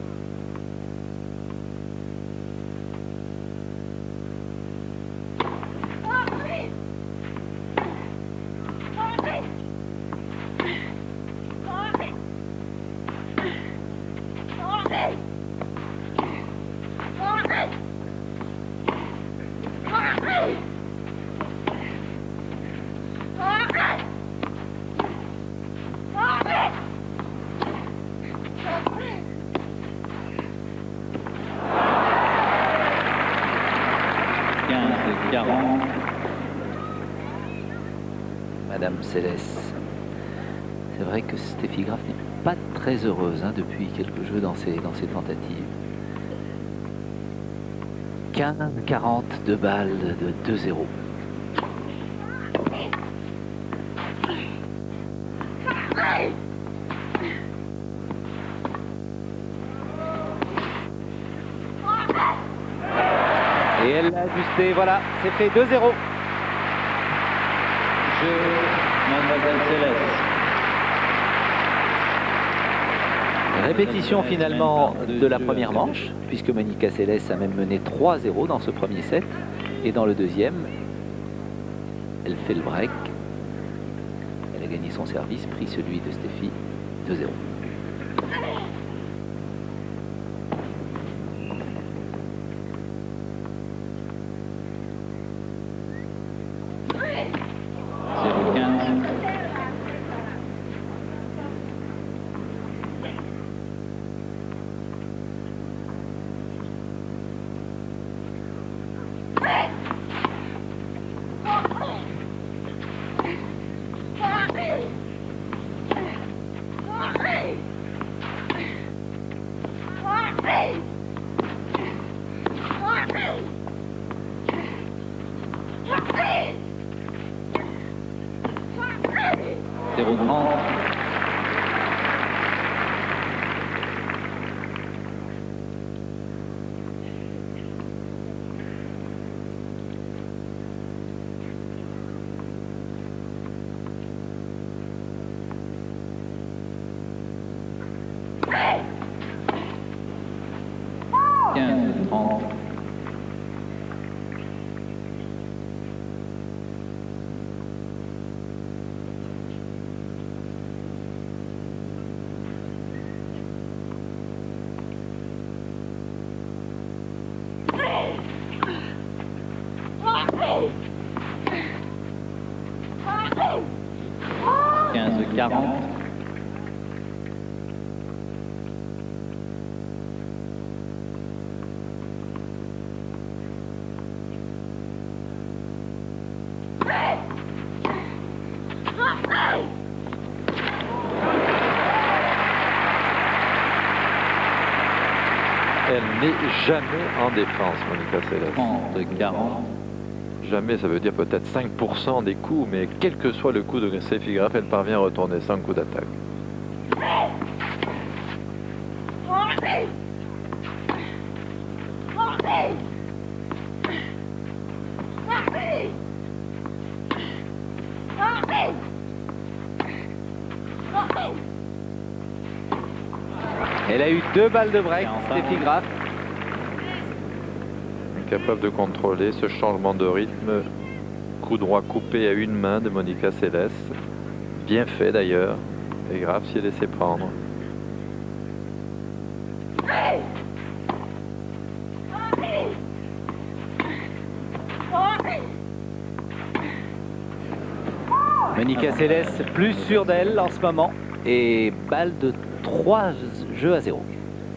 Madame Seles. C'est vrai que Steffi Graf n'est pas très heureuse hein, depuis quelques jeux dans ses, dans ses tentatives. quinze quarante, deux balles de deux zéro. Et elle l'a ajusté, voilà, c'est fait deux zéro. Jeu, Mademoiselle Seles. Répétition finalement de la première manche, puisque Monika Seles a même mené trois zéro dans ce premier set. Et dans le deuxième, elle fait le break. Elle a gagné son service, pris celui de Steffi, deux zéro. zéro trente. quinze trente. quinze quarante. Elle n'est jamais en défense, Monica Seles. trente quarante. Jamais, ça veut dire peut-être cinq pour cent des coups, mais quel que soit le coup de Steffi Graf, elle parvient à retourner sans coup d'attaque. Elle a eu deux balles de break, Steffi Graf. Capable de contrôler ce changement de rythme. Coup droit coupé à une main de Monica Seles. Bien fait d'ailleurs. Et Graf s'y est laissé prendre. Monica Seles plus sûre d'elle en ce moment. Et balle de trois jeux à zéro.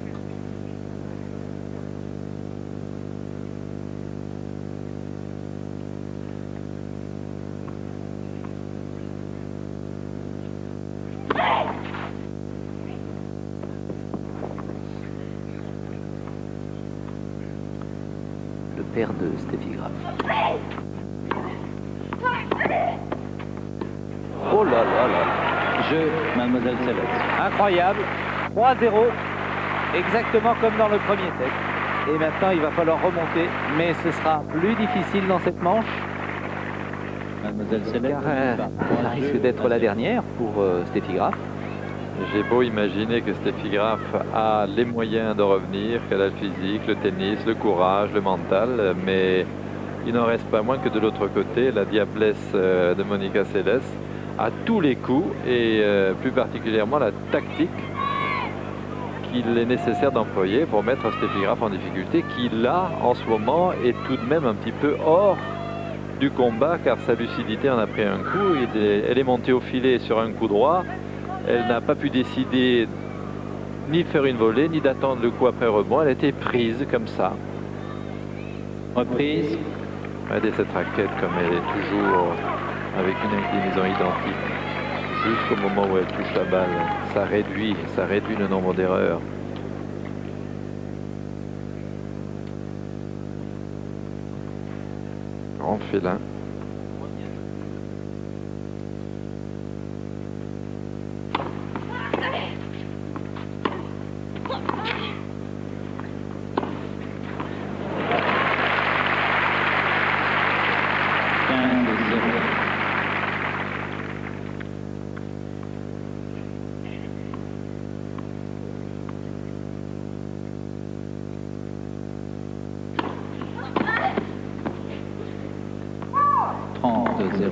Le père de Steffi Graf. Oh là là là. Jeu, Mademoiselle Seles. Incroyable. trois zéro. Exactement comme dans le premier set. Et maintenant, il va falloir remonter. Mais ce sera plus difficile dans cette manche. Mademoiselle Seles. Car euh, ça risque d'être la dernière pour euh, Steffi Graf. J'ai beau imaginer que Steffi Graf a les moyens de revenir, qu'elle a le physique, le tennis, le courage, le mental, mais il n'en reste pas moins que de l'autre côté, la diablesse de Monica Seles a tous les coups et euh, plus particulièrement la tactique qu'il est nécessaire d'employer pour mettre Steffi Graf en difficulté, qui là, en ce moment, est tout de même un petit peu hors du combat, car sa lucidité en a pris un coup. Elle est montée au filet sur un coup droit. Elle n'a pas pu décider ni de faire une volée, ni d'attendre le coup après rebond. Elle a été prise comme ça. Reprise. Regardez cette raquette comme elle est toujours avec une inclinaison identique. Jusqu'au moment où elle touche la balle. Ça réduit, ça réduit le nombre d'erreurs. Grand félin. trente zéro.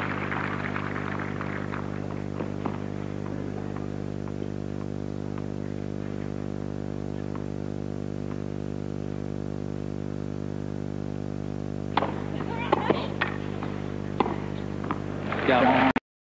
quarante.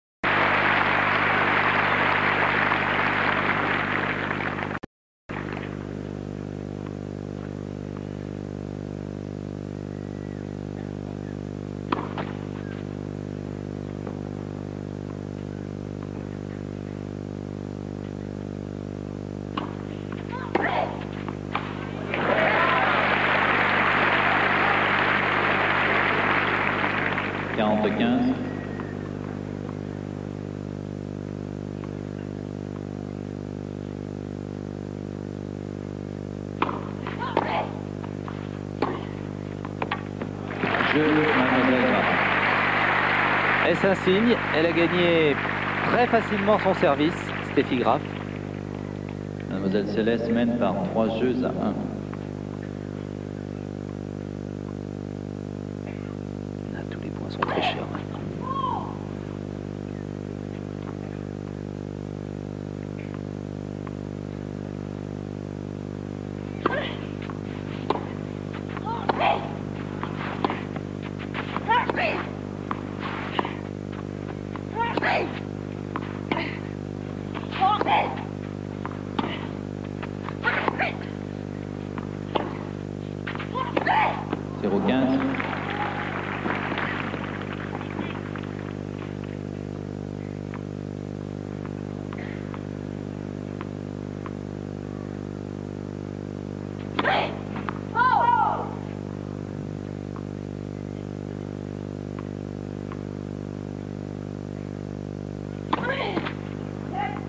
quarante quinze. Jeu, Mademoiselle Graf. Est-ce un signe? Elle a gagné très facilement son service, Steffi Graf. Mademoiselle Seles mène par trois jeux à un. Ah, tous les points sont très chers maintenant.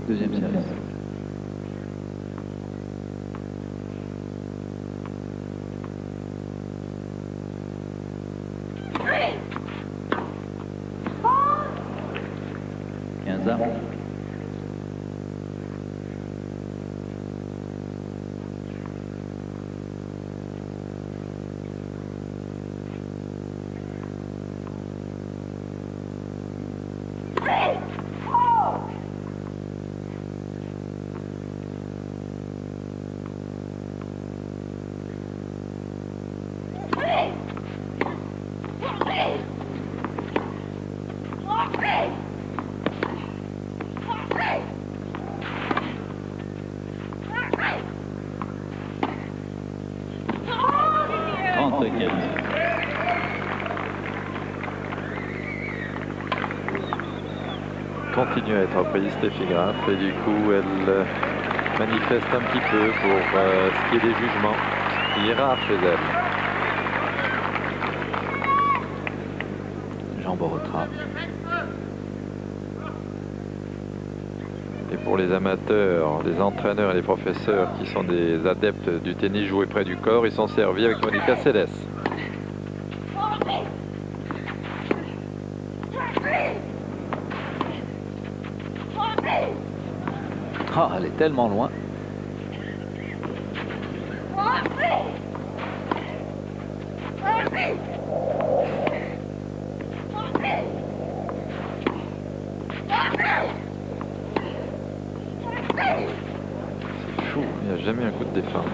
Deuxième service. quinze à. Continue à être reprise Steffi Graf et du coup elle euh, manifeste un petit peu pour euh, ce qui est des jugements qui ira chez elle. Jean Borotra. Et pour les amateurs, les entraîneurs et les professeurs qui sont des adeptes du tennis joué près du corps, ils sont servis avec Monica Seles. Oh, elle est tellement loin. C'est fou, il n'y a jamais un coup de défense.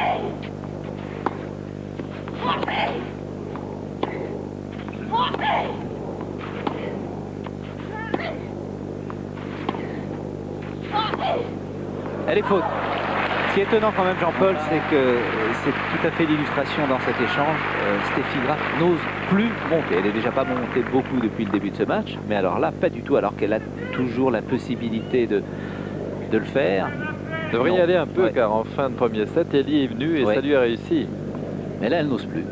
Elle est faute. Ce qui est étonnant quand même, Jean-Paul, c'est que euh, c'est tout à fait l'illustration dans cet échange. Euh, Steffi Graf n'ose plus monter. Elle n'est déjà pas montée beaucoup depuis le début de ce match, mais alors là, pas du tout, alors qu'elle a toujours la possibilité de, de le faire. Devrait y Non. aller un peu, Ouais. car en fin de premier set, Ellie est venue et Ouais. ça lui a réussi. Mais là, elle n'ose plus.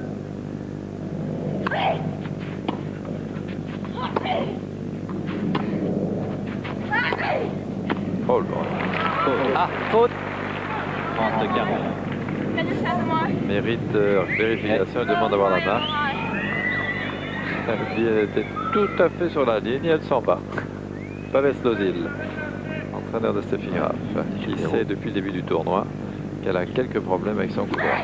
Oh, le bordel. Ah, faute. trente quarante. Mérite euh, vérification, elle demande d'avoir la marque. Elle dit elle était tout à fait sur la ligne et elle s'en bat. Pavel Slozil, entraîneur de Steffi Graf, qui sait depuis le début du tournoi qu'elle a quelques problèmes avec son coup droit.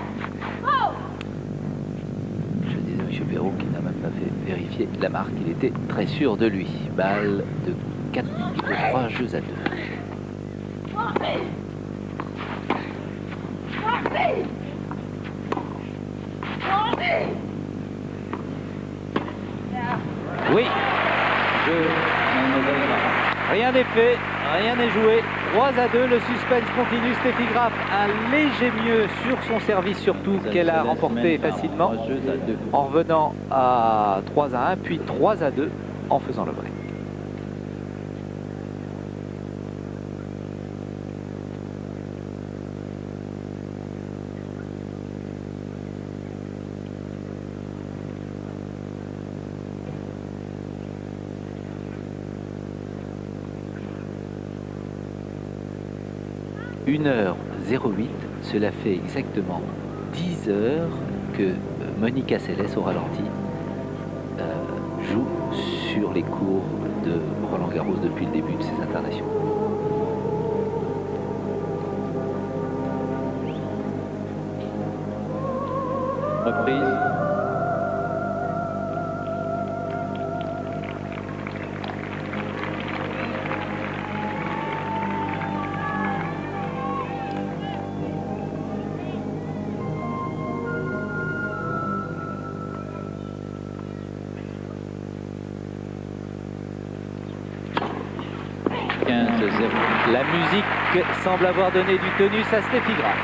Je disais à M. Perrault qui n'a même pas fait vérifier la marque. Il était très sûr de lui. Balle de quatre, de trois jeux à deux. Oui, rien n'est fait, rien n'est joué. trois à deux, le suspense continue. Steffi Graf un léger mieux sur son service surtout qu'elle a remporté facilement en revenant à trois à un, puis trois à deux en faisant le break. une heure zéro huit, cela fait exactement dix heures que Monica Seles au ralenti euh, joue sur les cours de Roland Garros depuis le début de ses internationaux. Reprise. La musique semble avoir donné du tonus à Steffi Graf.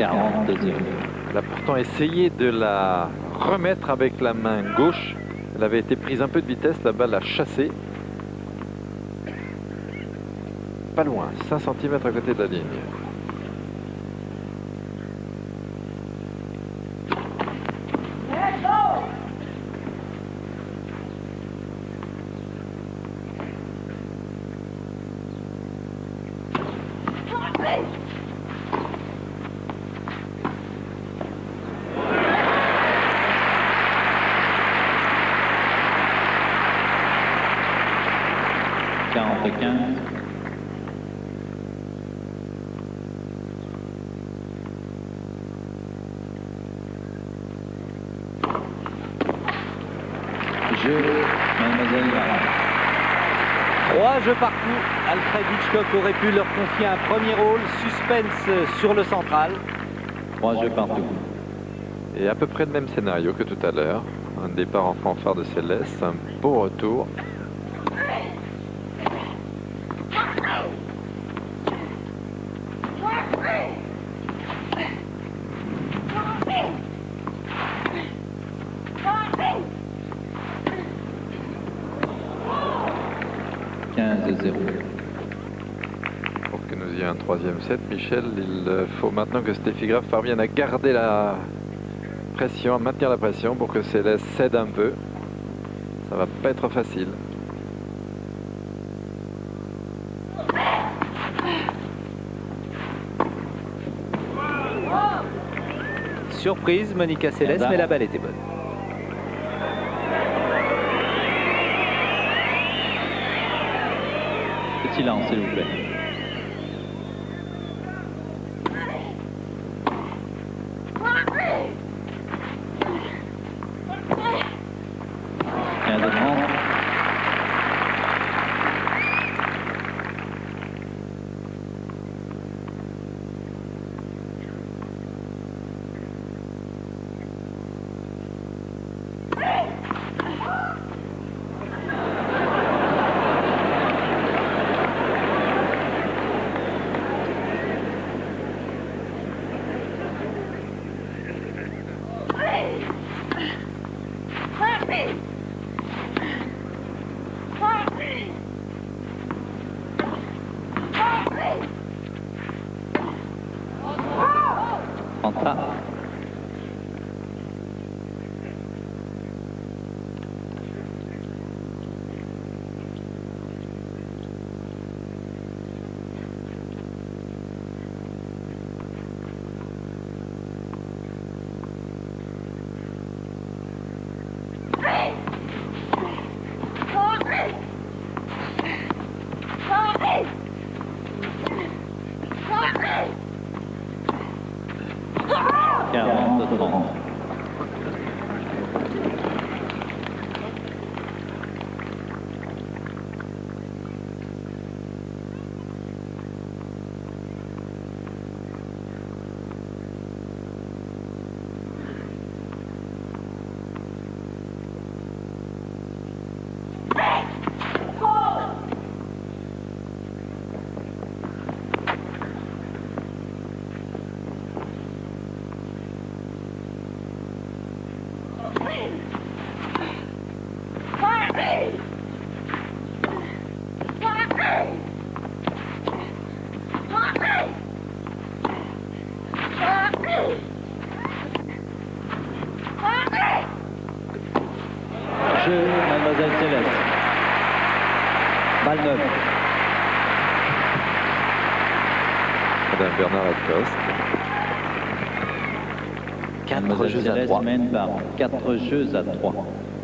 quarante zéro. Elle a pourtant essayé de la remettre avec la main gauche. Elle avait été prise un peu de vitesse, la balle a chassé. Pas loin, cinq centimètres à côté de la ligne. quarante-quinze. Jeu, mademoiselle Varane. Trois jeux partout. Alfred Hitchcock aurait pu leur confier un premier rôle. Suspense sur le central. Trois jeux partout. Et à peu près le même scénario que tout à l'heure. Un départ en fanfare de Céleste, un beau retour. quinze zéro. Pour que nous ayons un troisième set, Michel, il faut maintenant que Steffi Graf parvienne à garder la pression, à maintenir la pression pour que Céleste cède un peu. Ça va pas être facile. Surprise, Monica Seles, mais la balle était bonne. Silence, s'il vous plaît. quinze trente. Entra. quarante trente. Jeu, mademoiselle Céleste. Balle neuve. Madame Bernard Lacoste. Quatre Mademoiselle jeux à Céleste trois. mène par quatre jeux à trois.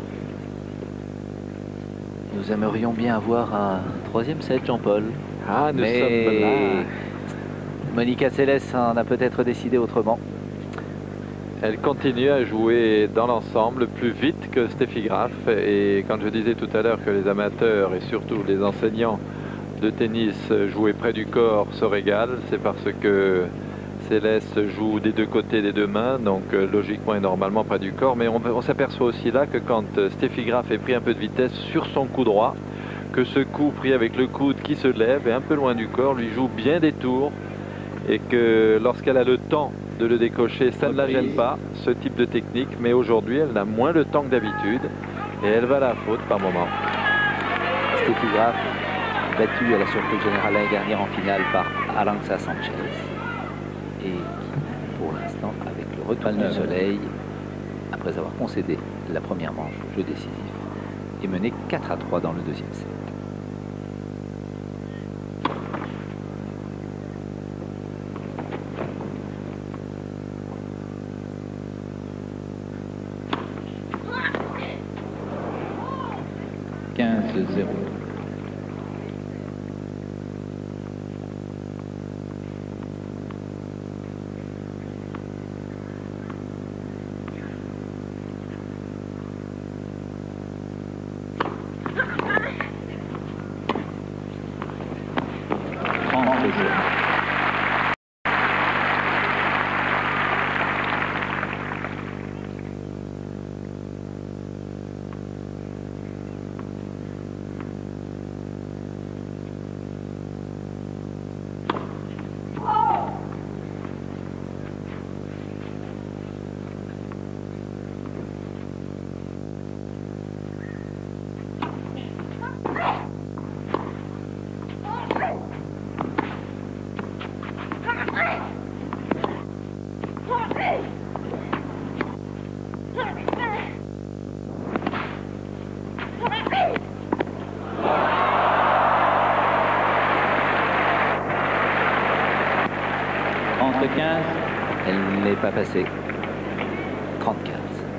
Nous aimerions bien avoir un troisième set, Jean-Paul. Ah, nous Mais sommes là. Monica Seles en a peut-être décidé autrement. Elle continue à jouer dans l'ensemble plus vite que Steffi Graf. Et quand je disais tout à l'heure que les amateurs et surtout les enseignants de tennis jouaient près du corps se régalent, c'est parce que Céleste joue des deux côtés des deux mains, donc euh, logiquement et normalement près du corps. Mais on, on s'aperçoit aussi là que quand euh, Steffi Graf est pris un peu de vitesse sur son coup droit, que ce coup pris avec le coude qui se lève et un peu loin du corps lui joue bien des tours, et que lorsqu'elle a le temps de le décocher, ça ne la gêne pas, ce type de technique, mais aujourd'hui, elle n'a moins le temps que d'habitude et elle va à la faute par moment. Steffi Graf, battue à la surprise générale l'année dernière en finale par Arantxa Sanchez. Et pour l'instant, avec le retour du soleil, après avoir concédé la première manche au jeu décisif, est menée quatre à trois dans le deuxième set. quinze zéro. quinze, elle n'est pas passée. trente-quinze.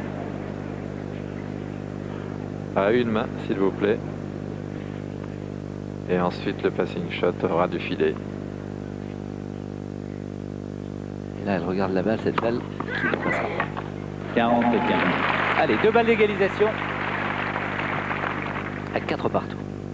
À une main, s'il vous plaît. Et ensuite, le passing shot aura du filet. Et là, elle regarde la balle, cette balle qui ne passera pas. quarante-quinze. Allez, deux balles d'égalisation. À quatre partout.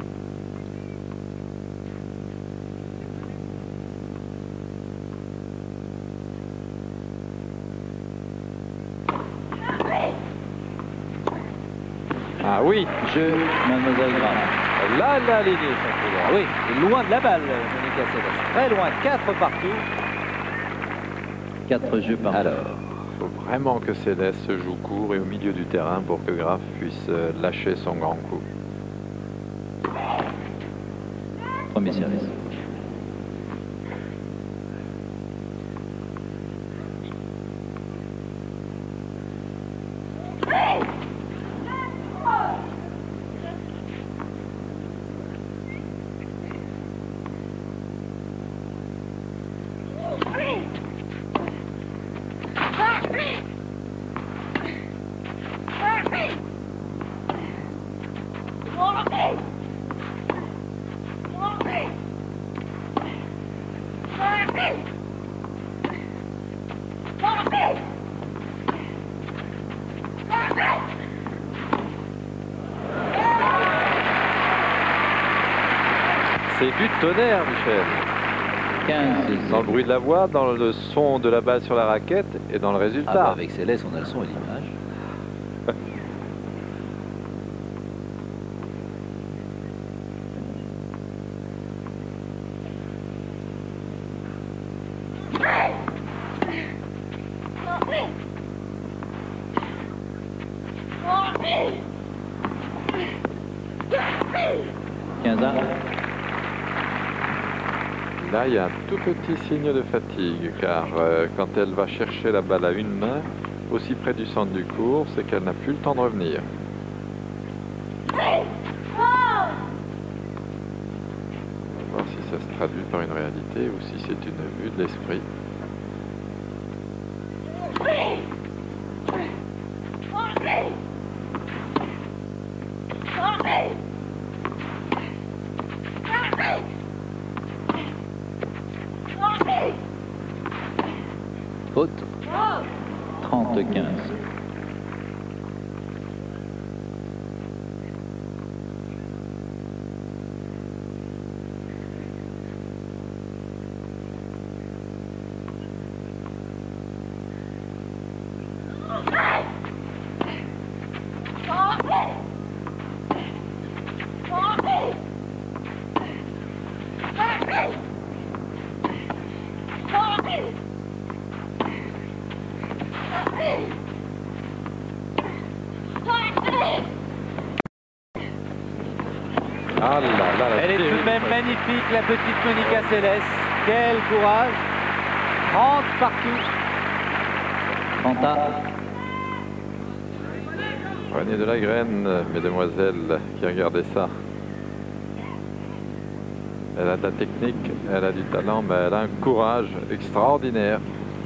Ah oui, Jeu, mademoiselle Graf. là, elle a aligné son coup droit. Ah oui, loin de la balle, Monica Seles. Très loin, quatre partout. quatre jeux par Alors, Il faut vraiment que Céleste se joue court et au milieu du terrain pour que Graf puisse euh, lâcher son grand coup. premier service. C'est du tonnerre, Michel. quinze. Dans le bruit de la voix, dans le son de la balle sur la raquette et dans le ah bah, résultat. avec Céleste, on a le son et l'image. quinze à. Là, il y a un tout petit signe de fatigue, car euh, quand elle va chercher la balle à une main, aussi près du centre du court, c'est qu'elle n'a plus le temps de revenir. On va voir si ça se traduit par une réalité ou si c'est une vue de l'esprit. Faute. trente quinze. Ah là là, la Elle est tout de terrible même faute. magnifique, la petite Monica Seles. Quel courage. trente partout. trente A. René de la Graine, mesdemoiselles qui regardez ça. Elle a de la technique, elle a du talent, mais elle a un courage extraordinaire.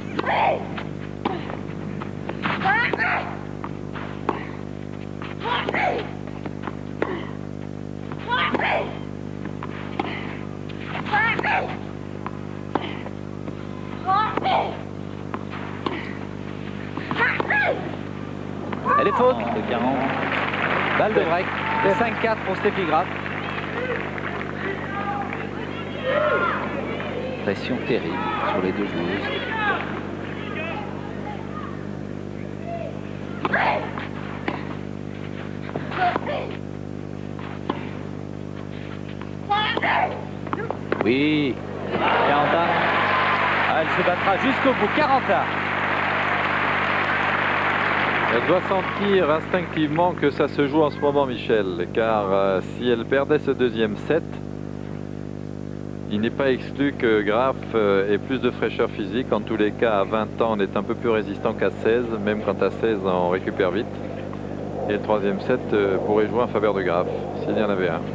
Elle est faute. De quarante. Balle de break. De cinq quatre pour Steffi Graf. Pression terrible sur les deux joueuses. Oui. quarante A. Ah, elle se battra jusqu'au bout. quarante A. Elle doit sentir instinctivement que ça se joue en ce moment, Michel, car euh, si elle perdait ce deuxième set, il n'est pas exclu que Graf euh, ait plus de fraîcheur physique. En tous les cas, à vingt ans, on est un peu plus résistant qu'à seize, même quand à seize, on récupère vite. Et le troisième set euh, pourrait jouer en faveur de Graf, s'il y en avait un.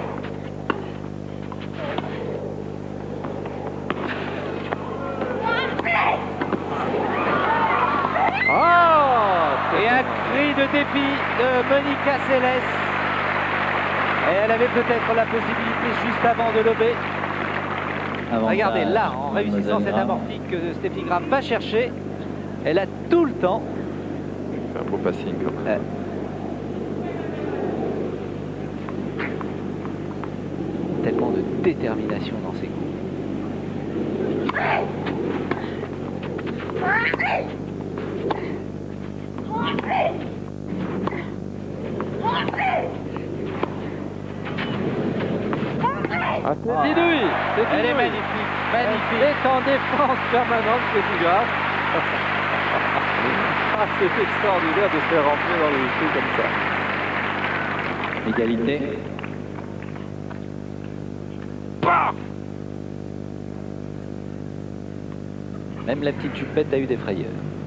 Et un cri de dépit de Monica Seles. Et elle avait peut-être la possibilité juste avant de lober. Avantage, Regardez là, en réussissant Mademoiselle cette Graf. amortique que Steffi Graf va chercher, elle a tout le temps. C'est un beau passing. quand même. Euh, tellement de détermination dans ses coups. Ah, c'est inouï, c'est Elle est inouï. magnifique, magnifique. Elle est en défense permanente, c'est Graf. Ah, c'est extraordinaire de se faire rentrer dans le trou comme ça. Égalité. Même la petite jupette a eu des frayeurs.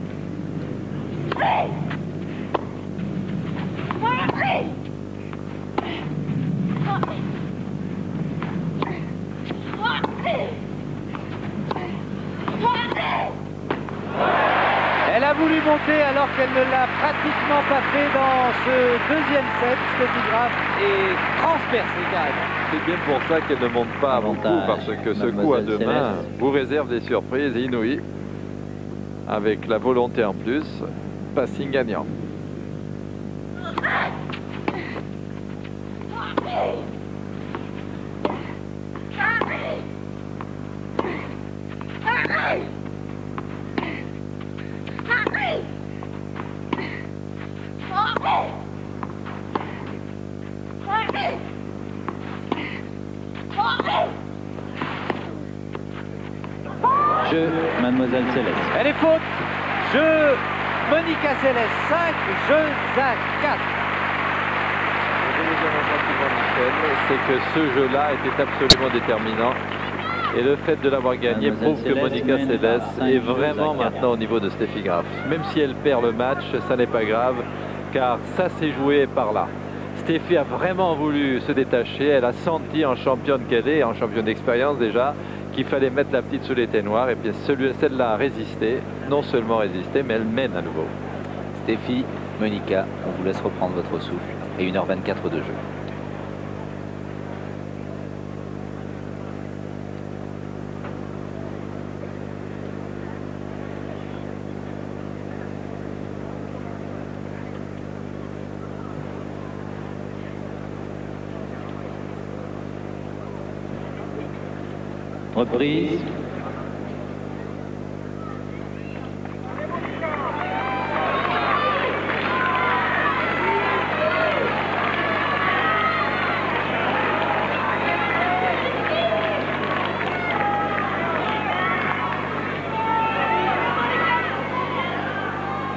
Elle a voulu monter alors qu'elle ne l'a pratiquement pas fait dans ce deuxième set. Steffi Graf est transpercée carrément. C'est bien pour ça qu'elle ne monte pas beaucoup, Avantage, parce que ce coup à deux Mademoiselle mains Céleste. vous réserve des surprises inouïes. Avec la volonté en plus, passing gagnant. Jeu, Mademoiselle Céleste. Elle est faute. Jeu Monica Seles, cinq jeux à quatre. C'est que ce jeu-là était absolument déterminant. Et le fait de l'avoir gagné Mademoiselle prouve que Céleste Monica mène Seles par cinq est jeux à vraiment quatre. maintenant au niveau de Steffi Graf. Même si elle perd le match, ça n'est pas grave, car ça s'est joué par là. Steffi a vraiment voulu se détacher. Elle a senti en championne qu'elle est, en championne d'expérience déjà, qu'il fallait mettre la petite sous l'été noir. Et puis celle-là a résisté, non seulement résisté, mais elle mène à nouveau. Steffi, Monica, on vous laisse reprendre votre souffle et une heure vingt-quatre de jeu. Reprise.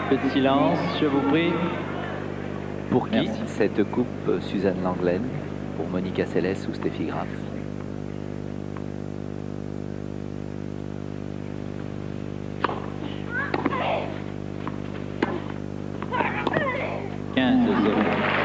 Un peu de silence, je vous prie. Pour qui Merci. cette coupe, Suzanne Langlaine? Pour Monica Seles ou Steffi Graf? quinze zéro.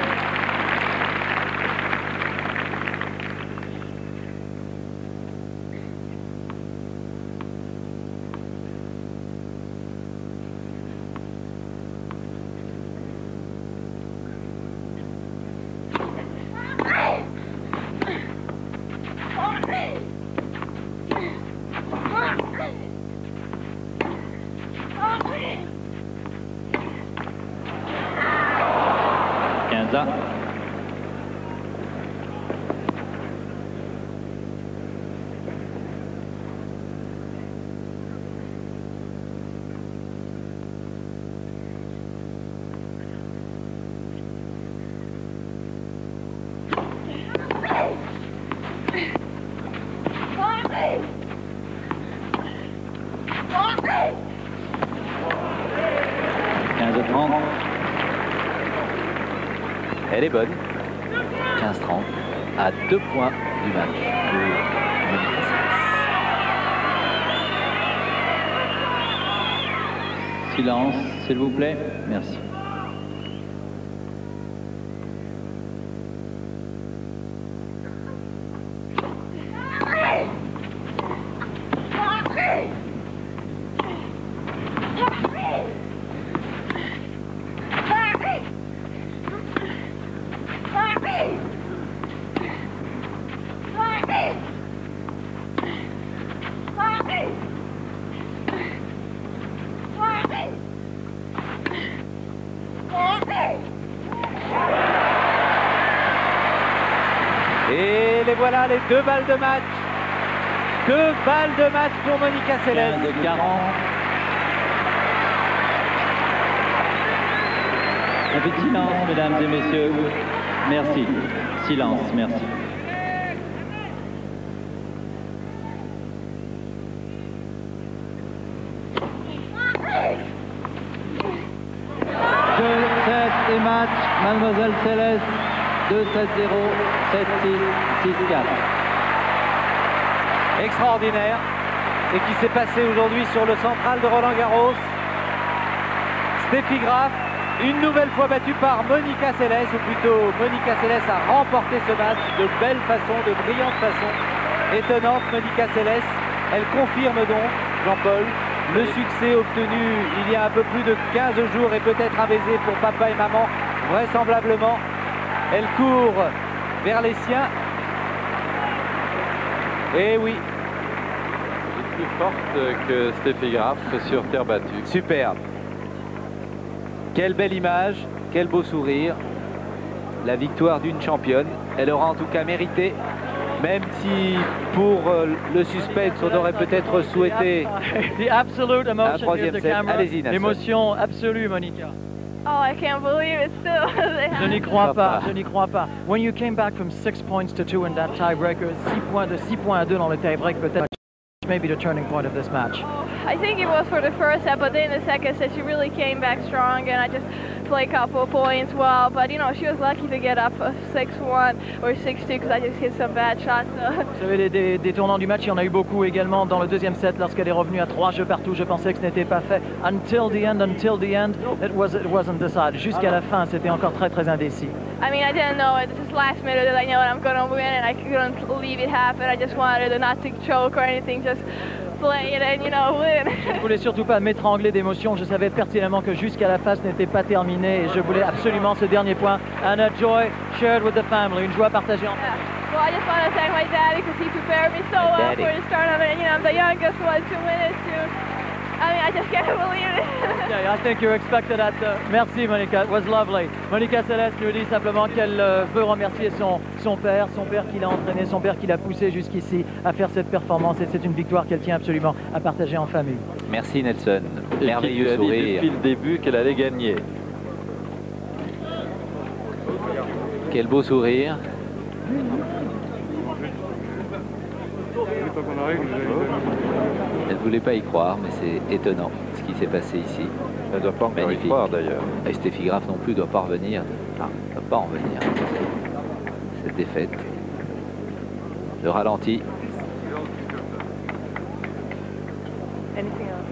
quinze à. quinze à trente. Elle est bonne. quinze trente à deux points du match de Monica Seles. Silence, s'il vous plaît. Merci. Et les voilà, les deux balles de match. Deux balles de match pour Monica Seles. quinze quarante. Un peu de silence, mesdames et messieurs. Merci. Silence, merci. deux sept et match, Mademoiselle Seles. deux sept zéro, sept six, six quatre. Extraordinaire. C'est ce qui s'est passé aujourd'hui sur le central de Roland Garros. Steffi Graf, une nouvelle fois battue par Monica Seles, ou plutôt Monica Seles a remporté ce match de belle façon, de brillante façon. Étonnante Monica Seles, elle confirme donc, Jean-Paul, le succès obtenu il y a un peu plus de quinze jours et peut-être un baiser pour papa et maman, vraisemblablement. Elle court vers les siens. Et oui. Elle est plus forte que Steffi Graf sur terre battue. Superbe. Quelle belle image, quel beau sourire. La victoire d'une championne. Elle aura en tout cas mérité. Même si pour euh, le suspense, on aurait peut-être souhaité The absolute un emotion, troisième here's the set. camera. Allez-y, Nelson. L'émotion absolue, Monica. Oh, I can't believe it still. They Je have- n'y crois Papa. pas, je n'y crois pas. When you came back from six points to two in that tiebreaker, six points de six points à deux dans le tiebreak, peut-être maybe the turning point of this match. I think it was for the first set, but then the second set she really came back strong, and I just played a couple of points well. But you know, she was lucky to get up six one or six two because I just hit some bad shots. So. Vous savez, des, des, des tournants du match, il y en a eu beaucoup également dans le deuxième set lorsqu'elle est revenue à trois jeux partout. Je pensais que ce n'était pas fait. Until the end, until the end, it, was, it wasn't decided. Jusqu'à la fin, c'était encore très très indécis. I mean, I didn't know it. Just last minute that I know I'm gonna win, and I couldn't leave it happen. I just wanted to not to choke or anything, just play it and you know win. Je ne voulais surtout pas m'étrangler d'émotion. Je savais pertinemment que jusqu'à la fin, ce n'était pas terminé. Et je voulais absolument ce dernier point. And a joy shared with the family. Une joie partagée en Yeah. Well, I just want to thank my daddy because he prepared me so well Daddy. for the start of it. You know, I'm the youngest one to win it too. I mean, I just can't believe it. Yeah, I think you're expected at the... Merci Monica, it was lovely. Monica Seles nous dit simplement qu'elle euh, veut remercier son, son père, son père qui l'a entraîné, son père qui l'a poussé jusqu'ici à faire cette performance, et c'est une victoire qu'elle tient absolument à partager en famille. Merci Nelson. Et qui lui Merveilleux a dit sourire. depuis le début qu'elle allait gagner. Quel beau sourire. Elle ne voulait pas y croire, mais c'est étonnant ce qui s'est passé ici. Elle ne doit pas encore y Magnifique. croire d'ailleurs. Et Steffi Graf non plus ne doit pas revenir. Ah, ne doit pas en revenir. Cette défaite. Le ralenti. Anything else?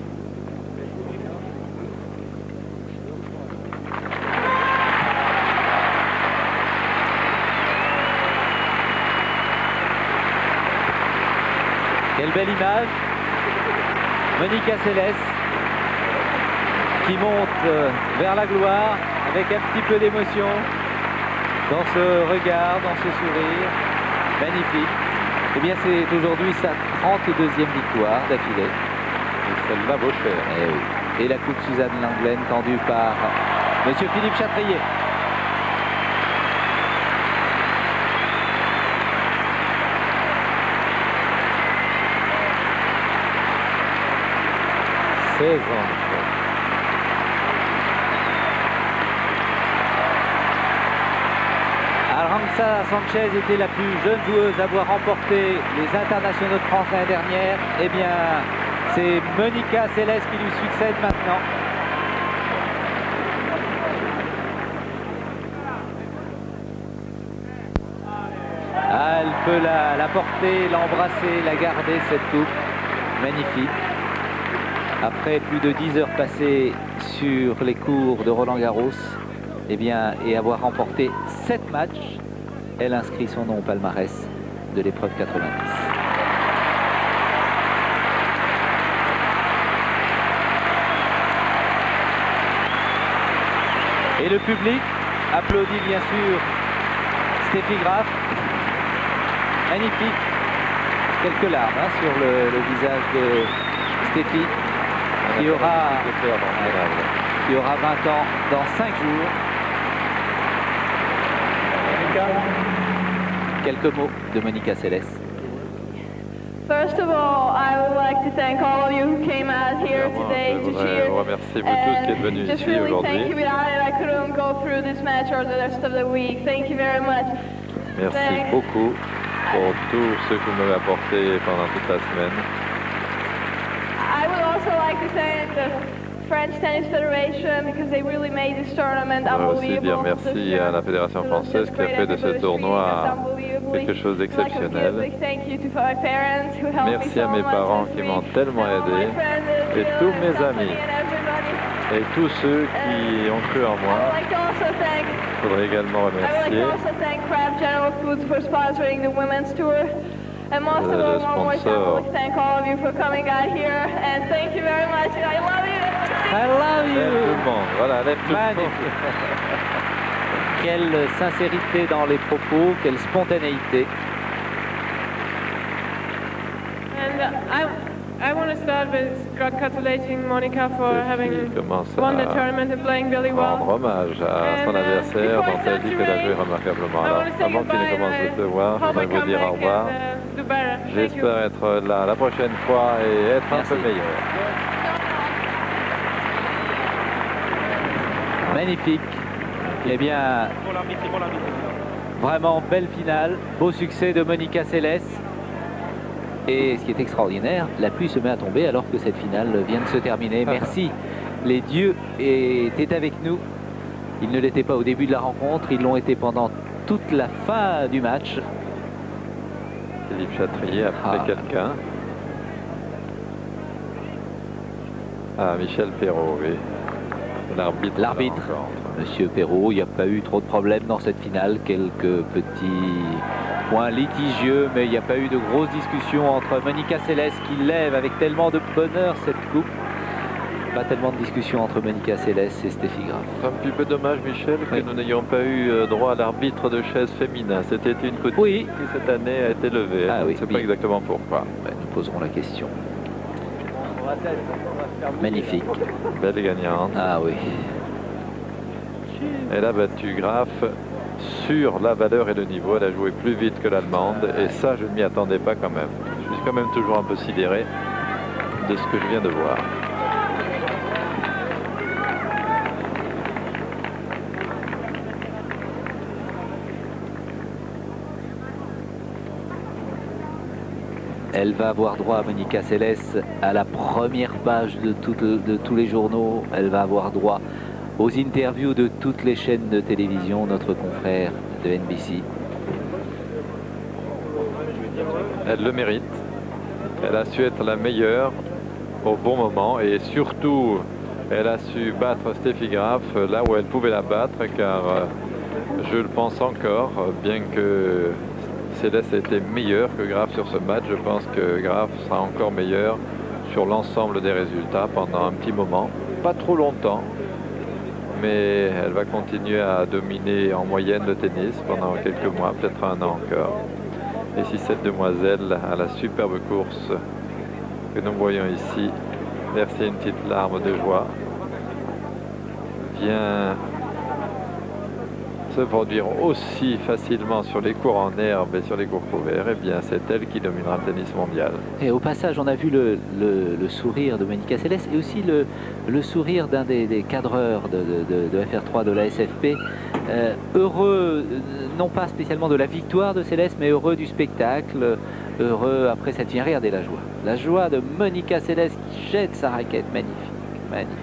Quelle belle image. Monica Seles qui monte euh, vers la gloire avec un petit peu d'émotion dans ce regard, dans ce sourire. Magnifique. Eh bien, c'est aujourd'hui sa trente-deuxième victoire d'affilée. Et celle-là vaut cher. Eh oui. Et la coupe Suzanne Lenglen tendue par Monsieur Philippe Chatrier. seize ans. Arantxa Sanchez était la plus jeune joueuse à avoir remporté les internationaux de France l'année dernière. Eh bien, c'est Monica Seles qui lui succède maintenant. Ah, elle peut la, la porter, l'embrasser, la garder, cette coupe. Magnifique. Après plus de dix heures passées sur les cours de Roland-Garros, eh bien, et avoir remporté sept matchs, elle inscrit son nom au palmarès de l'épreuve quatre-vingt-dix. Et le public applaudit bien sûr Steffi Graf. Magnifique. Quelques larmes hein, sur le, le visage de Steffi, qui aura, qui aura vingt ans dans cinq jours. Quelques mots de Monica Seles. First of all, I would like to thank all of you who came out here Vraiment, today je to voudrais cheer. vous remercier vous tous qui êtes venus just ici really thank aujourd'hui. you. Without it, I couldn't go through this match or the rest of the week. Thank you very much. Merci Thanks. beaucoup pour tout ce que vous m'avez apporté pendant toute la semaine. I would also like to thank the French Tennis Federation because they really made this tournament Je voudrais aussi dire unbelievable. merci à la Fédération française qui a fait de ce tournoi quelque chose d'exceptionnel. Merci à mes parents qui m'ont tellement aidé et tous mes amis et tous ceux qui ont cru en moi. Je voudrais également remercier And most of le all, one more time, I sponsor. want to thank all of you for coming out here, and thank you very much. I love you. I love Lève tout you. le monde, voilà, lève tout le monde. Magnifique. Quelle sincérité dans les propos, quelle spontanéité. And uh, I, I want to start with congratulating Monica for having Steffi commence won the à tournament and playing really rendre well. hommage à son And, uh, adversaire before dont elle dit qu'elle a joué remarquablement. I Alors, want to say avant qu'il ne goodbye commence and de te voir, je hope I voudrais vous come dire au back revoir. and uh, do better. Thank you. J'espère être là la prochaine fois et être Merci. un peu meilleur. Magnifique. Eh bien, vraiment belle finale, beau succès de Monica Seles. Et ce qui est extraordinaire, la pluie se met à tomber alors que cette finale vient de se terminer. Merci, les dieux étaient avec nous. Ils ne l'étaient pas au début de la rencontre, ils l'ont été pendant toute la fin du match. Philippe Chatrier a appelé Ah. quelqu'un. Ah, Michel Perrault, oui. L'arbitre. de la L'arbitre. rencontre. Monsieur Perrault, il n'y a pas eu trop de problèmes dans cette finale, quelques petits points litigieux, mais il n'y a pas eu de grosses discussions entre Monica Seles qui lève avec tellement de bonheur cette coupe. Pas tellement de discussions entre Monica Seles et Steffi Graf. C'est un petit peu dommage, Michel, que Oui. nous n'ayons pas eu euh, droit à l'arbitre de chaise féminin. C'était une coutume Oui. qui cette année a été levée. Ah Je oui, ne sais oui. pas exactement pourquoi. Ouais, nous poserons la question. Magnifique. Belle gagnante. Ah oui. Elle a battu Graf sur la valeur et le niveau. Elle a joué plus vite que l'Allemande. Et ça, je ne m'y attendais pas quand même. Je suis quand même toujours un peu sidéré de ce que je viens de voir. Elle va avoir droit à Monica Seles à la première page de, tout, de tous les journaux. Elle va avoir droit aux interviews de toutes les chaînes de télévision, notre confrère de N B C. Elle le mérite. Elle a su être la meilleure au bon moment et surtout elle a su battre Steffi Graf là où elle pouvait la battre, car euh, je le pense encore, bien que Céleste a été meilleure que Graf sur ce match, je pense que Graf sera encore meilleure sur l'ensemble des résultats pendant un petit moment, pas trop longtemps, mais elle va continuer à dominer en moyenne le tennis pendant quelques mois, peut-être un an encore. Et si cette demoiselle a la superbe course que nous voyons ici verser une petite larme de joie, vient se produire aussi facilement sur les cours en herbe et sur les cours couverts, et eh bien c'est elle qui dominera le tennis mondial. Et au passage, on a vu le, le, le sourire de Monica Seles et aussi le, le sourire d'un des, des cadreurs de, de, de, de F R trois de la S F P. Euh, heureux, non pas spécialement de la victoire de Seles, mais heureux du spectacle, heureux après cette vient. Regardez la joie. La joie de Monica Seles qui jette sa raquette. Magnifique, magnifique.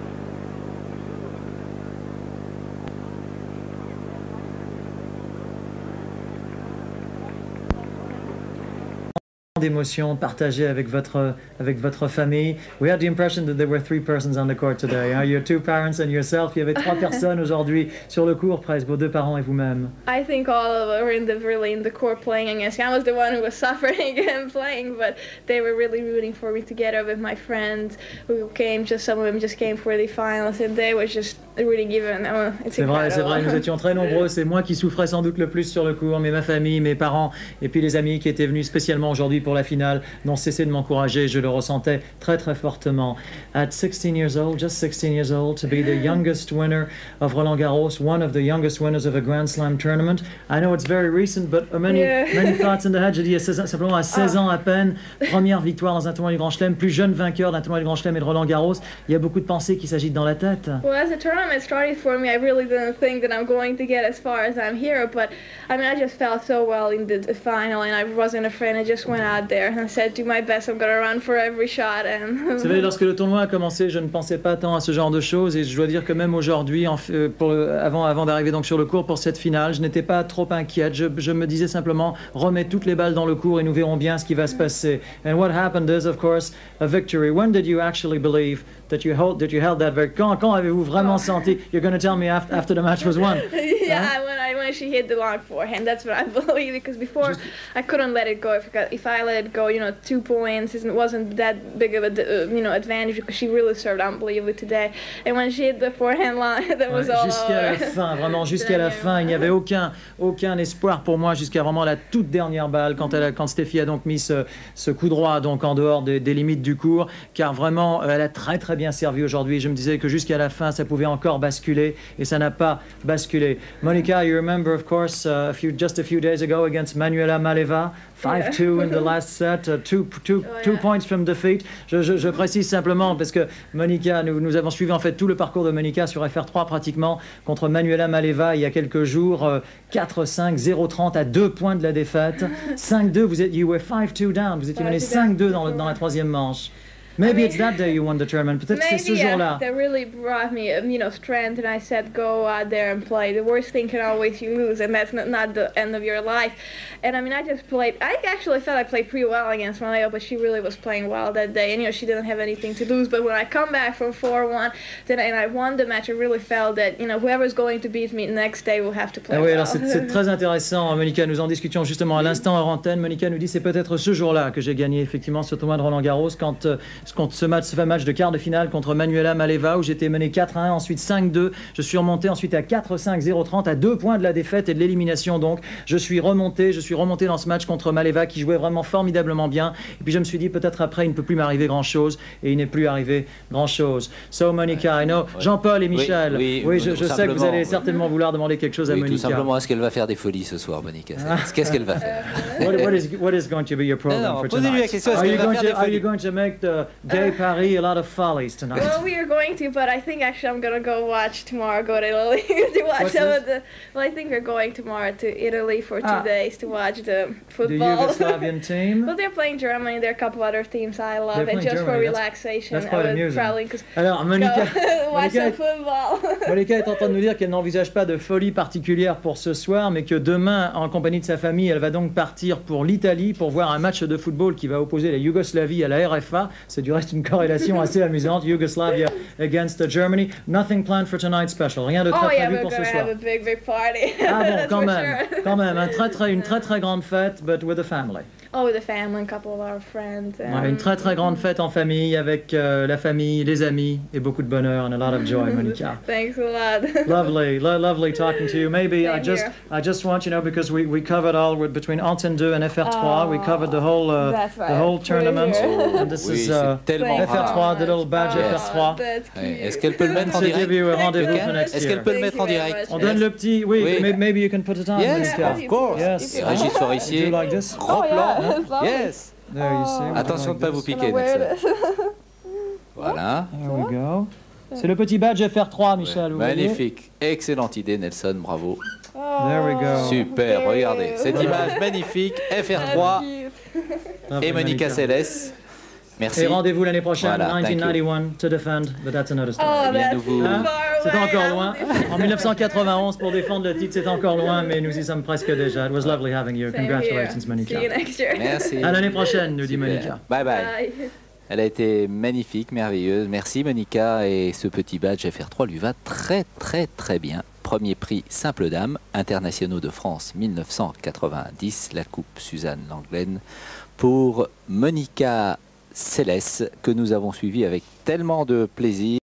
D'émotions partagées avec votre avec votre famille. We had the impression that there were three persons on the court today. Huh? Your two parents and yourself. Il y avait trois personnes aujourd'hui sur le court, presque vos deux parents et vous-même. I think all of them were in the really in the court playing against me. I was the one who was suffering and playing, but they were really rooting for me together with my friends who came. Just some of them just came for the finals, and they was just really given. Oh, it's c'est vrai, c'est vrai. Nous étions très nombreux. C'est moi qui souffrais sans doute le plus sur le court, mais ma famille, mes parents et puis les amis qui étaient venus spécialement aujourd'hui pour la finale n'ont cessé de m'encourager. Je le ressentais très très fortement. At sixteen years old, just sixteen years old, to be the youngest winner of Roland Garros, one of the youngest winners of a Grand Slam tournament. I know it's very recent, but many yeah. many thoughts in the head. Je dis simplement à seize ans à peine, première victoire dans un tournoi du Grand Chelem, plus jeune vainqueur d'un tournoi du Grand Chelem et de Roland Garros. Il y a beaucoup de pensées qui s'agitent dans la tête. Well, as the tournament started for me, I really didn't think that I'm going to get as far as I'm here, but I mean, I just felt so well in the final, and I wasn't afraid. I just went out there and said, do my best, I'm going to run for every shot. And Vous savez, lorsque le tournoi a commencé, je ne pensais pas tant à ce genre de choses, et je dois dire que même aujourd'hui, avant, avant d'arriver donc sur le court pour cette finale, je n'étais pas trop inquiète. Je, je me disais simplement, remets toutes les balles dans le court et nous verrons bien ce qui va se passer. And what happened is, of course, a victory. When did you actually believe that you held, that you held that victory? Quand, quand avez-vous vraiment senti? You're going to tell me after, after the match was won. Yeah, huh? when I when she hit the long forehand, that's what I believe, because before Just, I couldn't let it go. If, if I let it go, you know, two points, it wasn't that big of a uh, you know advantage, because she really served unbelievably today. And when she hit the forehand line, that was ouais, all jusqu'à la fin, vraiment jusqu'à la fin, il n'y avait aucun aucun espoir pour moi jusqu'à vraiment la toute dernière balle quand elle a, quand Steffi a donc mis ce, ce coup droit donc en dehors des, des limites du court, car vraiment elle a très très bien servi aujourd'hui. Je me disais que jusqu'à la fin ça pouvait encore basculer, et ça n'a pas basculé. Monica, you remember of course uh, a few just a few days ago against Manuela Maleva, five two yeah. in the last set, uh, two two oh, two yeah. points from defeat. Je, je, je précise simplement parce que Monica, nous, nous avons suivi en fait tout le parcours de Monica sur F R trois pratiquement contre Manuela Maleva il y a quelques jours, euh, quatre cinq, zéro trente à deux points de la défaite. cinq deux, vous êtes, you were five two down, vous étiez mené cinq deux dans, dans la troisième manche. Maybe I mean, it's that day you won the tournament. Peut-être c'est ce jour-là. That really brought me, you know, strength, and I said, go out there and play. The worst thing can always you lose, and that's not, not the end of your life. And I mean, I just played. I actually felt I played pretty well against Maleo, but she really was playing well that day, and you know, she didn't have anything to lose. But when I come back from four one, then and I won the match, I really felt that, you know, whoever's going to beat me next day will have to play. Ah oui, well. alors c'est très intéressant, Monica. Nous en discutions justement à l'instant hors antenne. Monica nous dit c'est peut-être ce jour-là que j'ai gagné effectivement ce tournoi de Roland Garros, quand euh, quand ce match, ce fameux match de quart de finale contre Manuela Maleva, où j'étais mené quatre à un, ensuite cinq deux. Je suis remonté ensuite à quatre cinq, zéro trente, à deux points de la défaite et de l'élimination. Donc, je suis remonté, je suis remonté dans ce match contre Maleva, qui jouait vraiment formidablement bien. Et puis, je me suis dit, peut-être après, il ne peut plus m'arriver grand-chose. Et il n'est plus arrivé grand-chose. So, Monica, I know. Jean-Paul et Michel. Oui, oui, oui je, je sais que vous allez certainement vouloir demander quelque chose oui, à Monica. Tout simplement, est-ce qu'elle va faire des folies ce soir, Monica? Qu'est-ce qu'elle va faire? what, what, is, what is going to be your program non, non, for tonight? La question, are, you going to, are you going to make the, gay Paris, a lot of follies tonight. Well, we are going to, but I think actually I'm gonna go watch tomorrow. Go to Italy to watch What's some this? of the. Well, I think we're going tomorrow to Italy for two Ah. days to watch the The football. Yugoslavian team. Well, they're playing Germany. There are a couple other teams I love, They're and playing just for Germany, that's- relaxation, that's I quite would amusing. probably cause Alors, Monica, go watch Monica, some football. Monica est en train de nous dire qu'elle n'envisage pas de folie particulière pour ce soir, mais que demain, en compagnie de sa famille, elle va donc partir pour l'Italie pour voir un match de football qui va opposer la Yougoslavie à la R F A. C'est du reste une corrélation assez amusante. Yugoslavia against Germany. Nothing planned for tonight's special. Rien de très Oh yeah, prévu we're pour ce gonna soir. have a big, big party. Ah bon, That's quand for même, sure. quand même, un très, très, une très très grande fête, but with a family. Oh, with the family, a couple of our friends. Ouais, um, une très très grande fête en famille avec euh, la famille, les amis et beaucoup de bonheur and a lot of joy, Monica. Thanks a lot. Lovely, lo lovely talking to you. Maybe I Same just, here. I just want you to know because we, we covered all with, between Antenne two and F R three. We covered the whole, uh, That's the right. whole Really tournament. here. And this Oui, is c'est uh, tellement Thank F R rare. three, you the little badge so F R much. three. Oh, that's Ouais. cute. Est-ce qu'elle peut le mettre en To direct? give you a rendezvous Lucas? for next Est-ce year. qu'elle peut le Thank mettre you en very direct? much. On donne le petit, oui, Oui. may- maybe you can put it on, Yes, Monica. of course. Yes. Et Régis Do Forissier, you like this? grand Oh, plan. yeah, it's lovely. Yes. There you see. Attention de ne pas vous I'm piquer, gonna wear Nelson. this. Voilà. There we go. C'est le petit badge F R three, Michel. vous voyez? Magnifique. Excellente idée, Nelson. Bravo. There we go. Super. very Regardez cute. cette image magnifique. F R That's three cute. Lovely, et Monica Seles. Merci. Et rendez-vous l'année prochaine, Voilà, thank you. nineteen ninety-one, to defend, but that's another story. Oh, Eh bien, that's nous vous- Hein? far C'est away. encore I'll loin. do- En dix-neuf cent quatre-vingt-onze, pour défendre le titre, c'est encore loin, mais nous y sommes presque déjà. It was lovely having you. Same Congratulations, here. Monica. See you next year. Merci. À l'année prochaine, nous dit Super. Monica. Bye bye. Bye. Elle a été magnifique, merveilleuse. Merci Monica. Et ce petit badge F R three lui va très très très bien. Premier prix simple dame, internationaux de France mille neuf cent quatre-vingt-dix, la coupe Suzanne Langlaine pour Monica Seles que nous avons suivi avec tellement de plaisir.